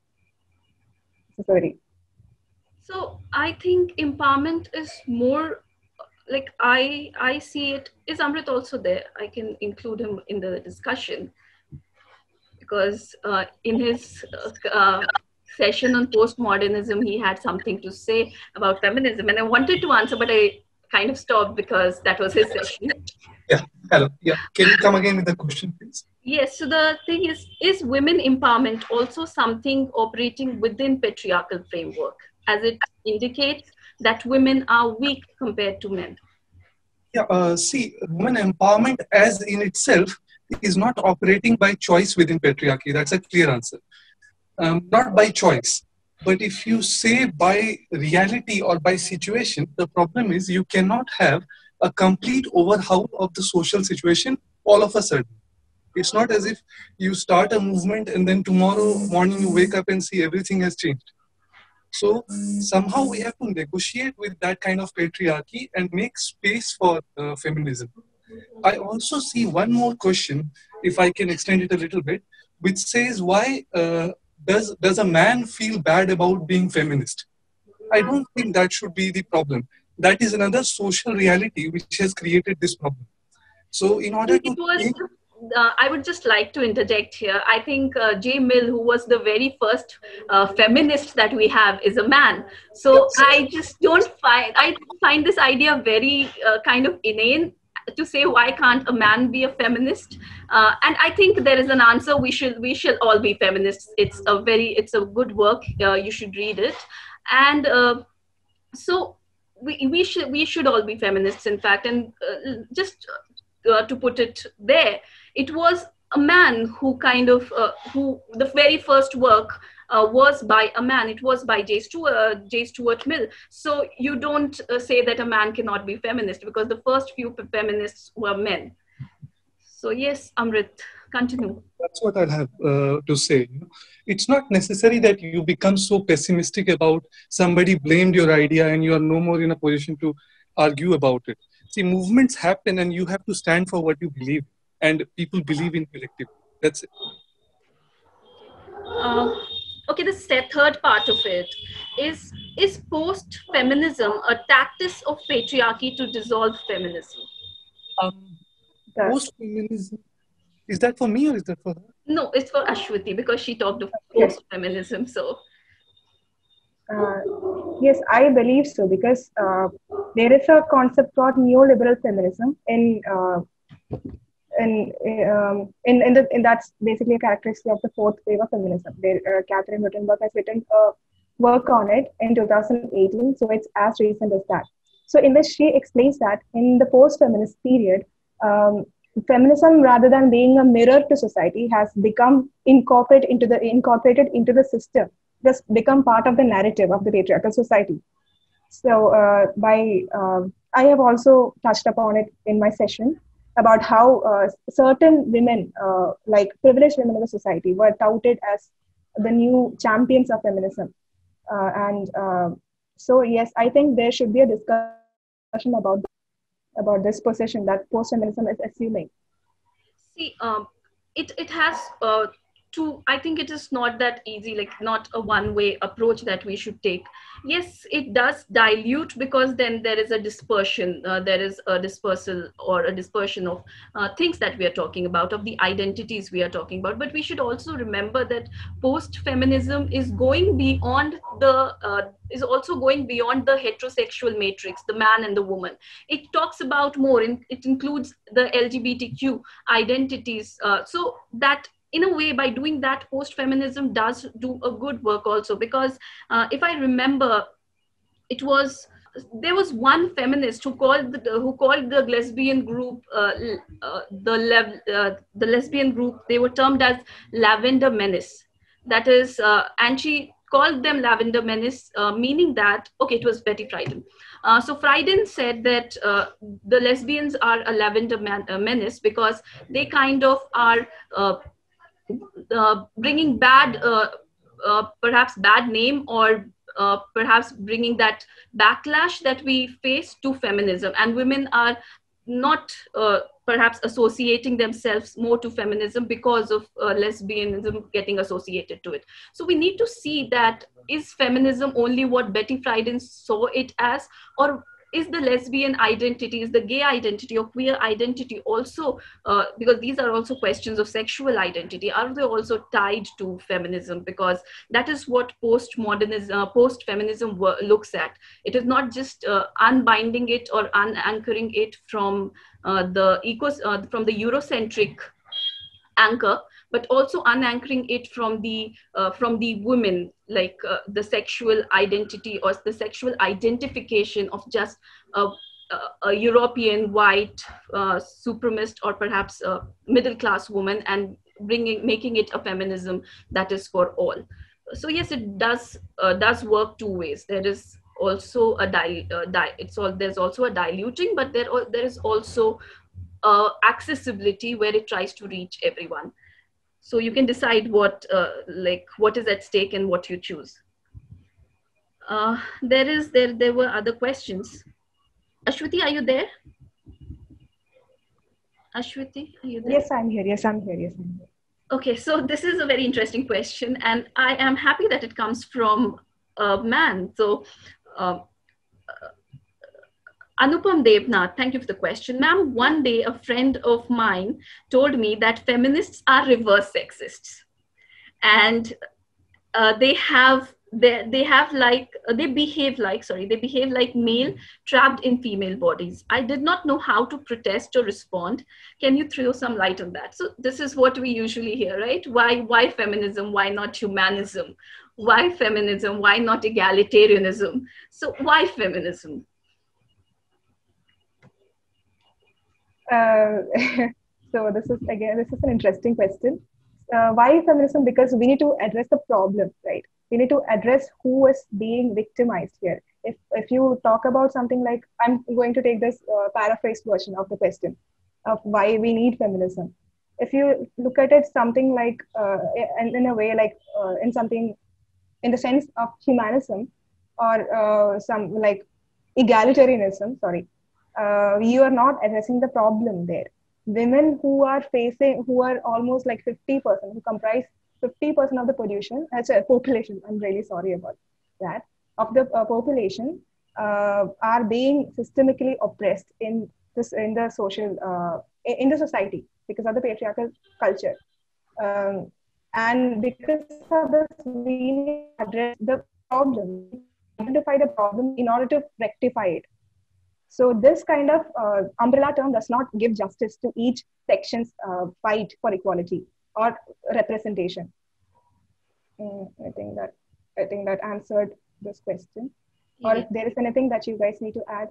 S1: sorry.
S2: So I think empowerment is more like I see it. Is Amrit also there? I can include him in the discussion, because in his session on postmodernism, he had something to say about feminism, and I wanted to answer, but I kind of stopped because that was his session.
S3: Yeah, hello. Yeah, can you come again with the question, please?
S2: Yes, so the thing is women empowerment also something operating within patriarchal framework, as it indicates that women are weak compared to men?
S3: Yeah, see, women empowerment as in itself is not operating by choice within patriarchy. That's a clear answer. Not by choice. But if you say by reality or by situation, the problem is you cannot have a complete overhaul of the social situation all of a sudden. It's not as if you start a movement and then tomorrow morning you wake up and see everything has changed. So somehow we have to negotiate with that kind of patriarchy and make space for feminism. I also see one more question, if I can extend it a little bit, which says why does a man feel bad about being feminist? I don't think that should be the problem. That is another social reality which has created this problem. So in order to
S2: I would just like to interject here. I think J. Mill, who was the very first feminist that we have, is a man. So I just I find this idea very kind of inane to say, why can't a man be a feminist? And I think there is an answer. We should all be feminists. It's a good work. You should read it. And so we should all be feminists, in fact. And just to put it there, it was a man who kind of who the very first work was by a man. It was by J. Stuart Mill. So you don't say that a man cannot be feminist, because the first few feminists were men. So yes, Amrit, continue.
S3: That's what I'll have to say. It's not necessary that you become so pessimistic about somebody blamed your idea and you are no more in a position to argue about it. See, movements happen and you have to stand for what you believe, and people believe in collective. That's it.
S2: Okay, the third part of it is post-feminism a tactic of patriarchy to dissolve feminism?
S3: Post-feminism, is that for me or is that for her?
S2: No, it's for Ashwati, because she talked of post-feminism. So
S1: yes, I believe so, because there is a concept called neoliberal feminism that's basically a characteristic of the fourth wave of feminism. Catherine Rottenberg has written a work on it in 2018, so it's as recent as that. So in which she explains that in the post-feminist period, feminism, rather than being a mirror to society, has become incorporated into the system, just become part of the narrative of the patriarchal society. So I have also touched upon it in my session about how certain women, like privileged women in the society, were touted as the new champions of feminism. So yes, I think there should be a discussion about this position that post-feminism is assuming.
S2: see, it has I think it is not that easy, like not a one-way approach that we should take. Yes, it does dilute, because then there is a dispersion, there is a dispersal or a dispersion of things that we are talking about, of the identities we are talking about. But we should also remember that post-feminism is going beyond is also going beyond the heterosexual matrix, the man and the woman. It talks about more, it includes the LGBTQ identities. So that, in a way, by doing that, post-feminism does do a good work also, because if I remember, there was one feminist who called the lesbian group the lesbian group, they were termed as Lavender Menace. That is, and she called them Lavender Menace, meaning that, okay, it was Betty Friedan. So Friedan said that the lesbians are a menace, because they kind of are bringing perhaps bad name, or perhaps bringing that backlash that we face to feminism, and women are not perhaps associating themselves more to feminism because of lesbianism getting associated to it. So we need to see that, is feminism only what Betty Friedan saw it as, or is the lesbian identity, is the gay identity or queer identity also, because these are also questions of sexual identity, are they also tied to feminism? Because that is what post-feminism looks at. It is not just unbinding it or unanchoring it from the Eurocentric anchor, but also unanchoring it from the women, like the sexual identity or the sexual identification of just a European white supremacist or perhaps a middle class woman, and making it a feminism that is for all. So yes, it does work two ways. There is also there's also a diluting, but there is also accessibility where it tries to reach everyone. So you can decide what is at stake and what you choose. There were other questions. Ashwati, are you there? Ashwati, are you there?
S1: Yes, I'm here. Yes, I'm here.
S2: Okay, so this is a very interesting question, and I am happy that it comes from a man. So Anupam Devnath, thank you for the question. Ma'am, one day a friend of mine told me that feminists are reverse sexists, and they behave like male trapped in female bodies. I did not know how to protest or respond. Can you throw some light on that? So this is what we usually hear, right? Why feminism? Why not humanism? Why feminism? Why not egalitarianism? So why feminism?
S1: So this is an interesting question. Why feminism? Because we need to address the problem, right? We need to address who is being victimized here. If you talk about something like, I'm going to take this paraphrased version of the question of why we need feminism. If you look at it something like, in a way, like in the sense of humanism, or some like egalitarianism, sorry, you are not addressing the problem there. Women who are almost like 50%, who comprise 50% of the population, I'm really sorry about that, of the population, are being systemically oppressed in the society because of the patriarchal culture. And because of this, we need to address the problem, identify the problem in order to rectify it. So this kind of umbrella term does not give justice to each section's fight for equality or representation. I think that answered this question. Yeah. Or if there is anything that you guys need to add.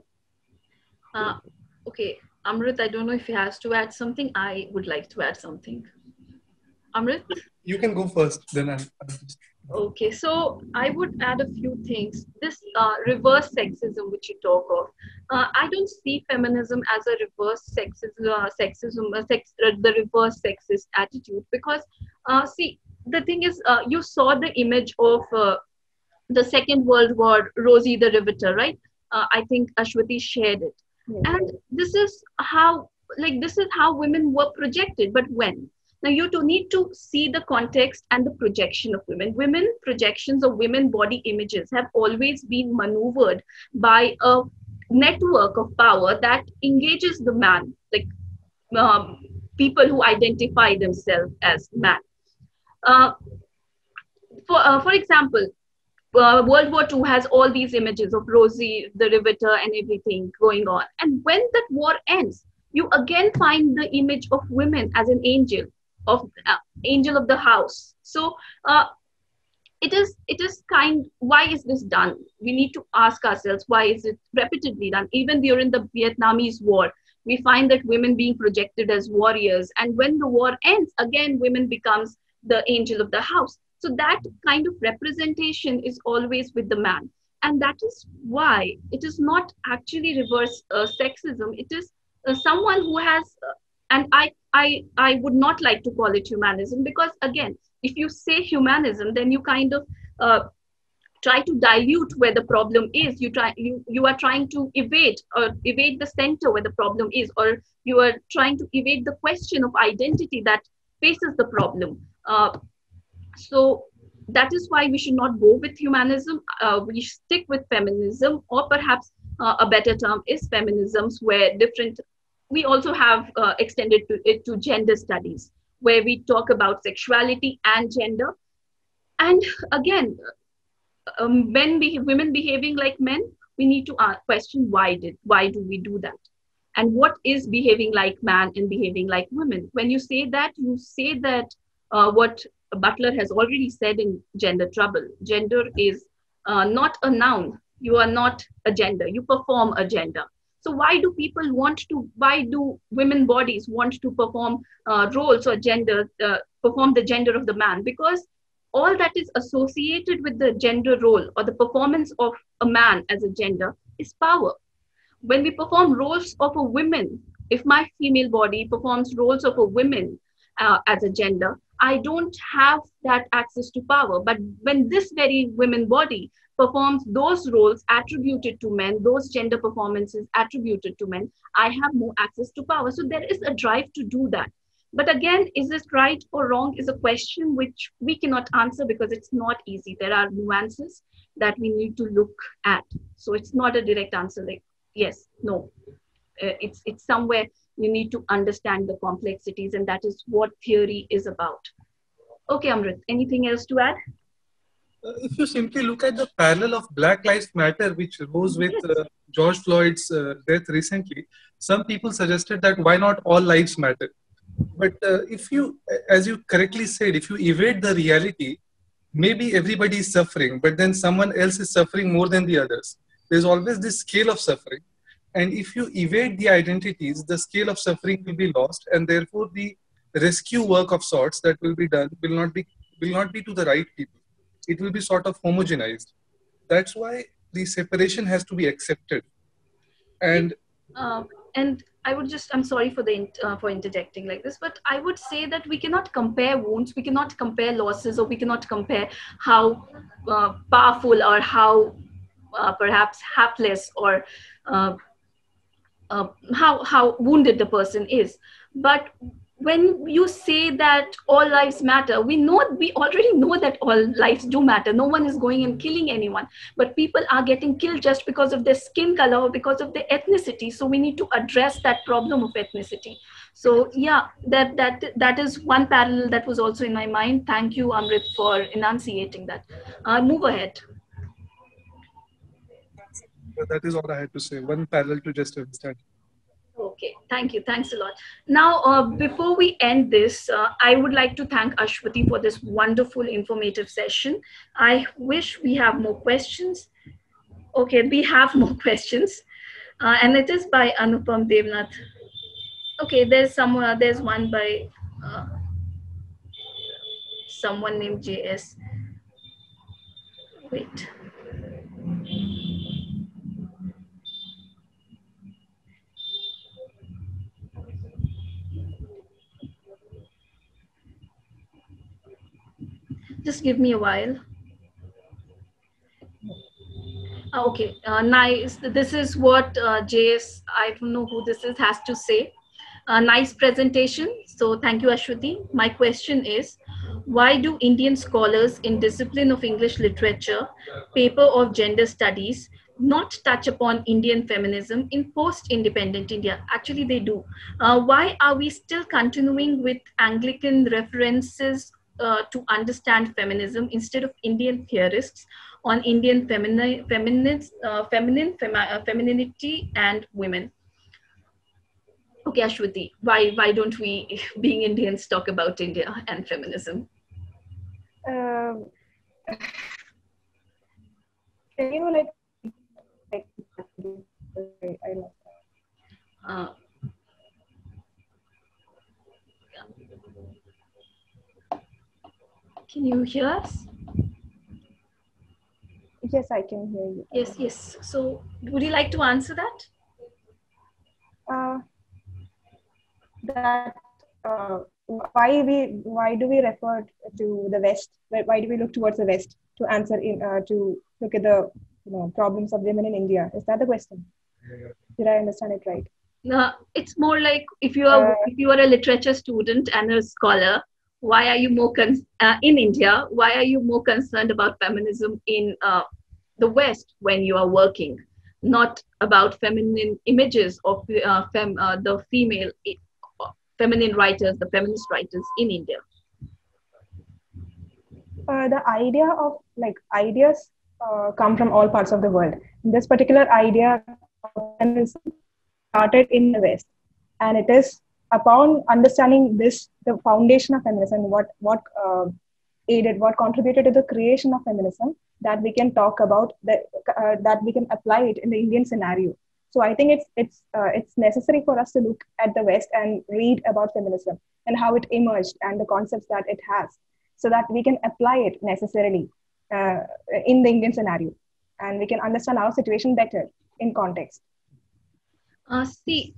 S2: Okay, Amrit, I don't know if he has to add something. I would like to add something. Amrit?
S3: You can go first, then I'll just...
S2: Okay, so I would add a few things. This reverse sexism which you talk of, I don't see feminism as a reverse sexism, the reverse sexist attitude, because see, the thing is, you saw the image of the Second World War, Rosie the Riveter, right? I think Ashwati shared it. Yes. And this is how women were projected, but when? Now you to need to see the context and the projection of women. Women projections of women body images have always been maneuvered by a network of power that engages the man, like um, people who identify themselves as man. Uh, for example, World War II has all these images of Rosie the Riveter and everything going on. And when that war ends, you again find the image of women as an angel, of angel of the house. So it is kind. Why is this done? We need to ask ourselves, why is it repeatedly done? Even during the Vietnamese War, we find that women being projected as warriors, and when the war ends, again women becomes the angel of the house. So that kind of representation is always with the man, and that is why it is not actually reverse sexism. It is someone who has and I would not like to call it humanism, because again, if you say humanism, then you kind of try to dilute where the problem is. You are trying to evade the center where the problem is, or you are trying to evade the question of identity that faces the problem. So that is why we should not go with humanism. We stick with feminism, or perhaps a better term is feminisms, where different. We also have extended it to gender studies, where we talk about sexuality and gender. And again, women behaving like men, we need to question why do we do that, and what is behaving like man and behaving like women. When you say that, what Butler has already said in Gender Trouble. Gender is not a noun. You are not a gender. You perform a gender. So why do women bodies want to perform roles or perform the gender of the man? Because all that is associated with the gender role or the performance of a man as a gender is power. When we perform roles of a woman, if my female body performs roles of a woman as a gender, I don't have that access to power. But when this very women body performs those roles attributed to men, those gender performances attributed to men, I have more access to power. So there is a drive to do that. But again, is this right or wrong is a question which we cannot answer, because it's not easy. There are nuances that we need to look at. So it's not a direct answer like yes, no. It's somewhere you need to understand the complexities, and that is what theory is about. Okay, Amrit, anything else to add?
S3: If you simply look at the parallel of Black Lives Matter, which rose with George Floyd's death recently, some people suggested that why not all lives matter? But if you, as you correctly said, if you evade the reality, maybe everybody is suffering, but then someone else is suffering more than the others. There's always this scale of suffering. And if you evade the identities, the scale of suffering will be lost, and therefore the rescue work of sorts that will be done will not be to the right people. It will be sort of homogenized. That's why the separation has to be accepted. And
S2: I would I'm sorry for interjecting like this, but I would say that we cannot compare wounds, we cannot compare losses, or we cannot compare how powerful or how perhaps hapless or how wounded the person is. But when you say that all lives matter, we already know that all lives do matter. No one is going and killing anyone, but people are getting killed just because of their skin color or because of their ethnicity. So we need to address that problem of ethnicity. So yeah, that is one parallel that was also in my mind. Thank you, Amrit, for enunciating that. Move ahead.
S3: That is all I had to say. One parallel to just understand.
S2: Okay, thank you. Thanks a lot. Now, before we end this, I would like to thank Ashwati for this wonderful, informative session. I wish we have more questions. Okay, we have more questions. And it is by Anupam Devnath. Okay, there's one by someone named JS. Wait. Just give me a while. Okay, nice. This is what JS, I don't know who this is, has to say. A nice presentation. So thank you, Ashwati. My question is, why do Indian scholars in discipline of English literature, paper of gender studies, not touch upon Indian feminism in post-independent India? Actually, they do. Why are we still continuing with Anglican references to understand feminism instead of Indian theorists on Indian femininity and women? Okay, Ashwati, why don't we, being Indians, talk about India and feminism?
S1: Um, can you like I lost that.
S2: Uh, can you hear us?
S1: Yes, I can hear you.
S2: Yes. So, would you like to answer that?
S1: That why do we refer to the West? Why do we look towards the West to answer to look at the problems of women in India? Is that the question? Did I understand it right?
S2: No, it's more like if you are a literature student and a scholar, why are you more in India? Why are you more concerned about feminism in the West when you are working, not about feminine images of the female feminine writers, the feminist writers in India?
S1: The idea of ideas come from all parts of the world. This particular idea started in the West, and it is upon understanding this, the foundation of feminism, what contributed to the creation of feminism, that we can talk about that we can apply it in the Indian scenario. So I think it's necessary for us to look at the West and read about feminism and how it emerged and the concepts that it has, so that we can apply it necessarily in the Indian scenario, and we can understand our situation better in context.
S2: See,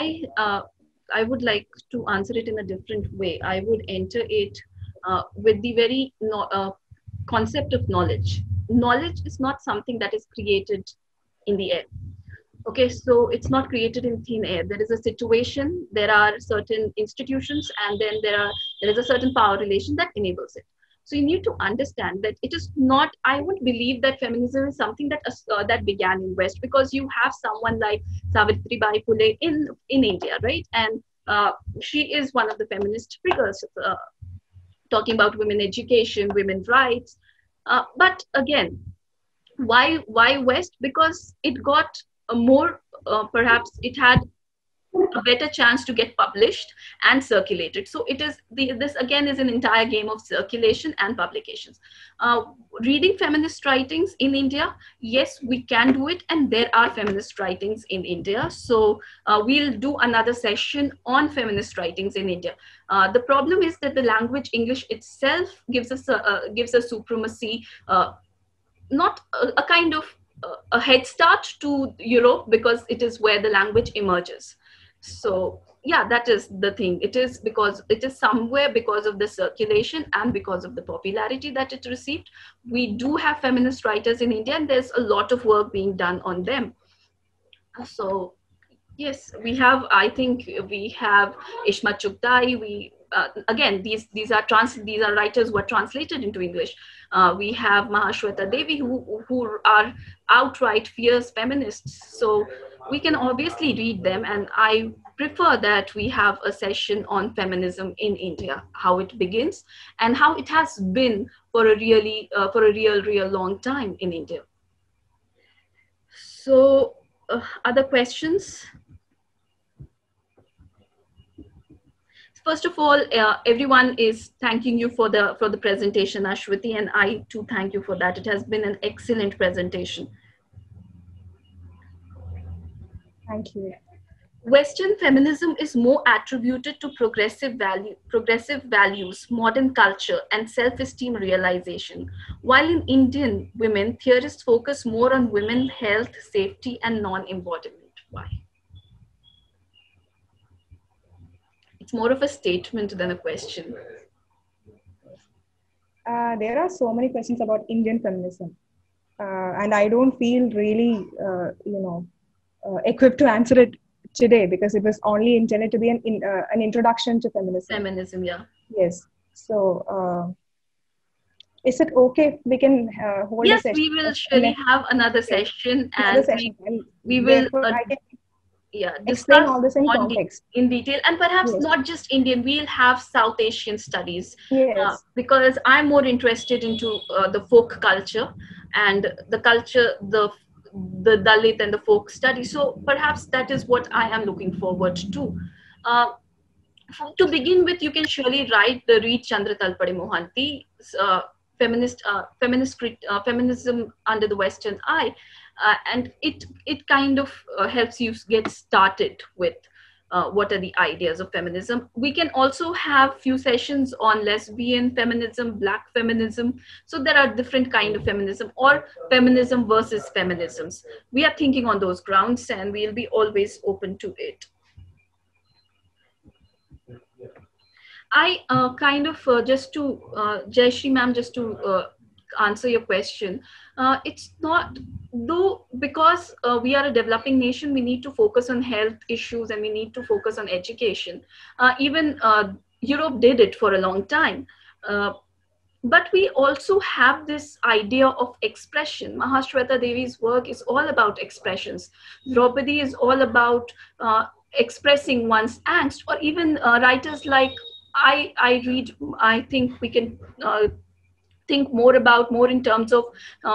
S2: I would like to answer it in a different way. I would enter it with the very concept of knowledge. Knowledge is not something that is created in the air. Okay, so it's not created in thin air. There is a situation, there are certain institutions, and then there is a certain power relation that enables it. So you need to understand that it is not, I would believe that feminism is something that began in West, because you have someone like Savitribai Phule in India, right? And she is one of the feminist figures talking about women education, women rights. But again, why West? Because it got a more, perhaps it had a better chance to get published and circulated. So it is this again is an entire game of circulation and publications. Reading feminist writings in India, yes, we can do it, and there are feminist writings in India. So we'll do another session on feminist writings in India. The problem is that the language English itself gives us a supremacy, not a kind of a head start to Europe, because it is where the language emerges. So yeah, that is the thing. It is because it is somewhere because of the circulation and because of the popularity that it received. We do have feminist writers in India, and there's a lot of work being done on them. So yes, we have, I think we have Ishma Chugtai. We again, these are writers who are translated into English. We have Mahashweta Devi, who are outright fierce feminists. So we can obviously read them, and I prefer that we have a session on feminism in India, how it begins and how it has been for a real long time in India. So other questions? First of all, everyone is thanking you for the presentation, Ashwati, and I too thank you for that. It has been an excellent presentation.
S1: Thank you.
S2: Western feminism is more attributed to progressive values, modern culture, and self-esteem realization, while in Indian women, theorists focus more on women health, safety, and non-embodiment. Why? It's more of a statement than a question.
S1: There are so many questions about Indian feminism, and I don't feel really, equipped to answer it today, because it was only intended to be an introduction to feminism.
S2: Feminism, yeah.
S1: Yes. So, is it okay if we can hold a
S2: Yes,
S1: session?
S2: we will surely have another session, and we will
S1: I can explain
S2: discuss
S1: all this in
S2: on
S1: context.
S2: in detail, and perhaps
S1: Yes.
S2: not just Indian. We'll have South Asian studies,
S1: Yes.
S2: because I'm more interested into the folk culture and the culture, the Dalit and the folk study. So perhaps that is what I am looking forward to. Uh, to begin with, you can surely read Chandra Talpade Mohanty, feminism under the Western eye, and it kind of helps you get started with what are the ideas of feminism. We can also have few sessions on lesbian feminism, black feminism. So there are different kind of feminism, or feminism versus feminisms. We are thinking on those grounds, and we'll be always open to it. I kind of just to Jayashree ma'am, just to answer your question, it's not, though, because we are a developing nation, we need to focus on health issues and we need to focus on education. Even Europe did it for a long time. But we also have this idea of expression. Mahashweta Devi's work is all about expressions. Draupadi is all about expressing one's angst, or even writers like I think we can think more in terms of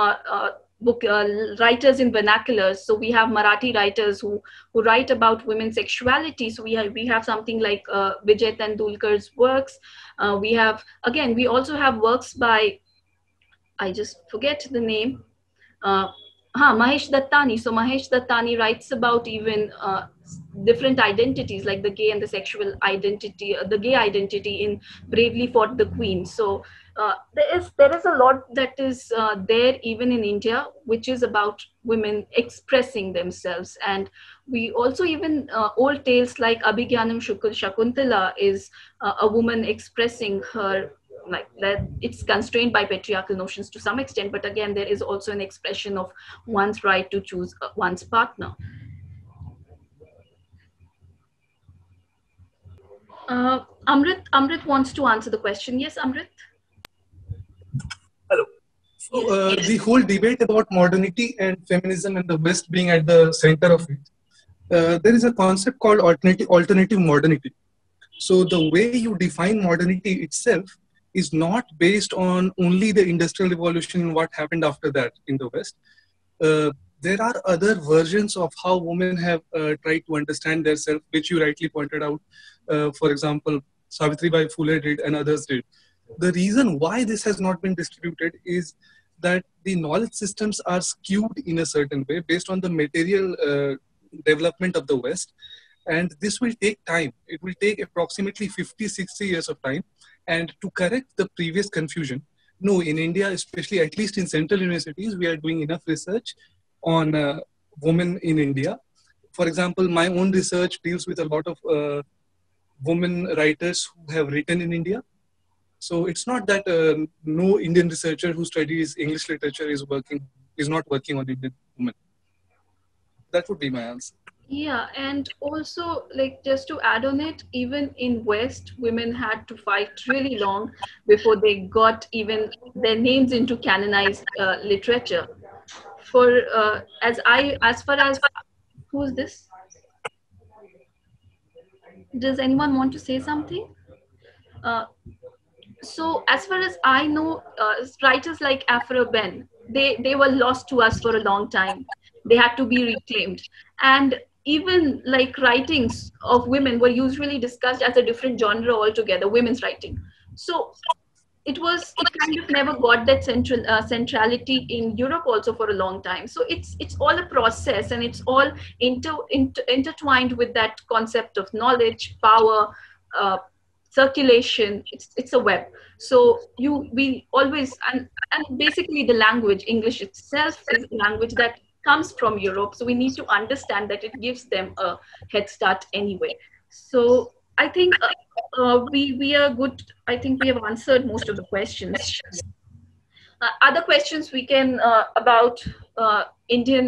S2: writers in vernaculars. So we have Marathi writers who write about women's sexuality. So we have something like Vijay Tendulkar's works. We also have works by, I just forget the name. Mahesh Dattani. So Mahesh Dattani writes about even different identities, like the gay and the sexual identity, the gay identity in Bravely Fought the Queen. So there is a lot that is there even in India, which is about women expressing themselves. And we also even old tales like Abhigyanam Shakuntala is a woman expressing her, like that. It's constrained by patriarchal notions to some extent, but again there is also an expression of one's right to choose one's partner. Amrit wants to answer the question. Yes, Amrit.
S3: Hello. So the whole debate about modernity and feminism and the West being at the center of it, there is a concept called alternative modernity. So the way you define modernity itself is not based on only the industrial revolution and what happened after that in the West. There are other versions of how women have tried to understand themselves, which you rightly pointed out. For example, Savitribai Phule did and others did. The reason why this has not been distributed is that the knowledge systems are skewed in a certain way based on the material development of the West. And this will take time. It will take approximately 50, 60 years of time. And to correct the previous confusion, no, in India, especially at least in central universities, we are doing enough research on women in India. For example, my own research deals with a lot of women writers who have written in India. So it's not that no Indian researcher who studies English literature is not working on Indian women. That would be my answer.
S2: Yeah, and also, like, just to add on it, even in West, women had to fight really long before they got even their names into canonized literature. For as far as, who's this? Does anyone want to say something? So as far as I know, writers like Aphra Behn, they were lost to us for a long time. They had to be reclaimed. And even like writings of women were usually discussed as a different genre altogether, women's writing. So it kind of never got that centrality in Europe also for a long time. So it's all a process, and it's all intertwined with that concept of knowledge, power, circulation. It's a web. So we always, and basically the language, English itself, is a language that comes from Europe. So we need to understand that it gives them a head start anyway. So I think we are good. I think we have answered most of the questions. Other questions we can about Indian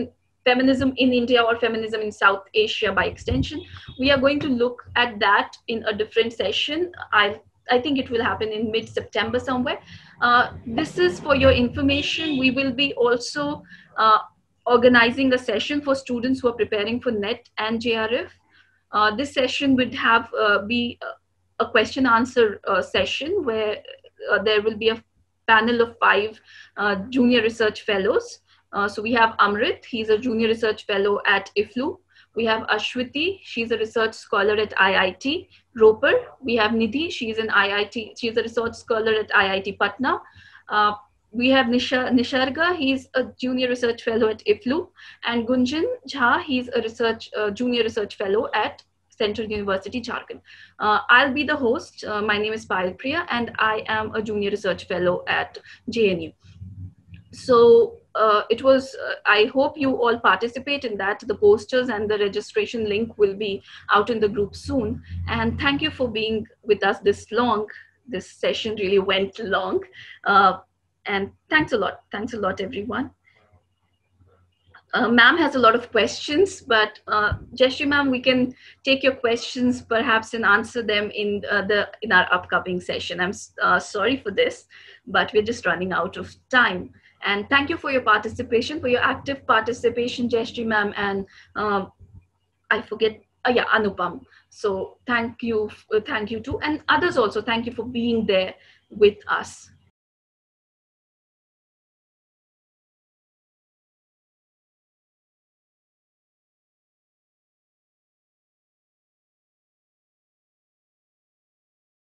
S2: feminism in India or feminism in South Asia by extension. We are going to look at that in a different session. I think it will happen in mid-September somewhere. This is for your information. We will be also organizing a session for students who are preparing for NET and JRF. This session would have be a question answer session where there will be a panel of 5 junior research fellows. So we have Amrit, he's a junior research fellow at IFLU. We have Ashwati, she's a research scholar at IIT Ropar. We have Nidhi, she's a research scholar at IIT Patna. We have Nisharga, he's a junior research fellow at IFLU. And Gunjan Jha, he's a junior research fellow at Central University, Jharkhand. I'll be the host. My name is Payal Priya, and I am a junior research fellow at JNU. So I hope you all participate in that. The posters and the registration link will be out in the group soon. And thank you for being with us this long. This session really went long. And thanks a lot. Thanks a lot, everyone. Ma'am has a lot of questions, but Jayashree ma'am, we can take your questions perhaps and answer them in our upcoming session. I'm sorry for this, but we're just running out of time. And thank you for your participation, for your active participation, Jayashree ma'am, and I forget, Anupam. So thank you too, and others also. Thank you for being there with us.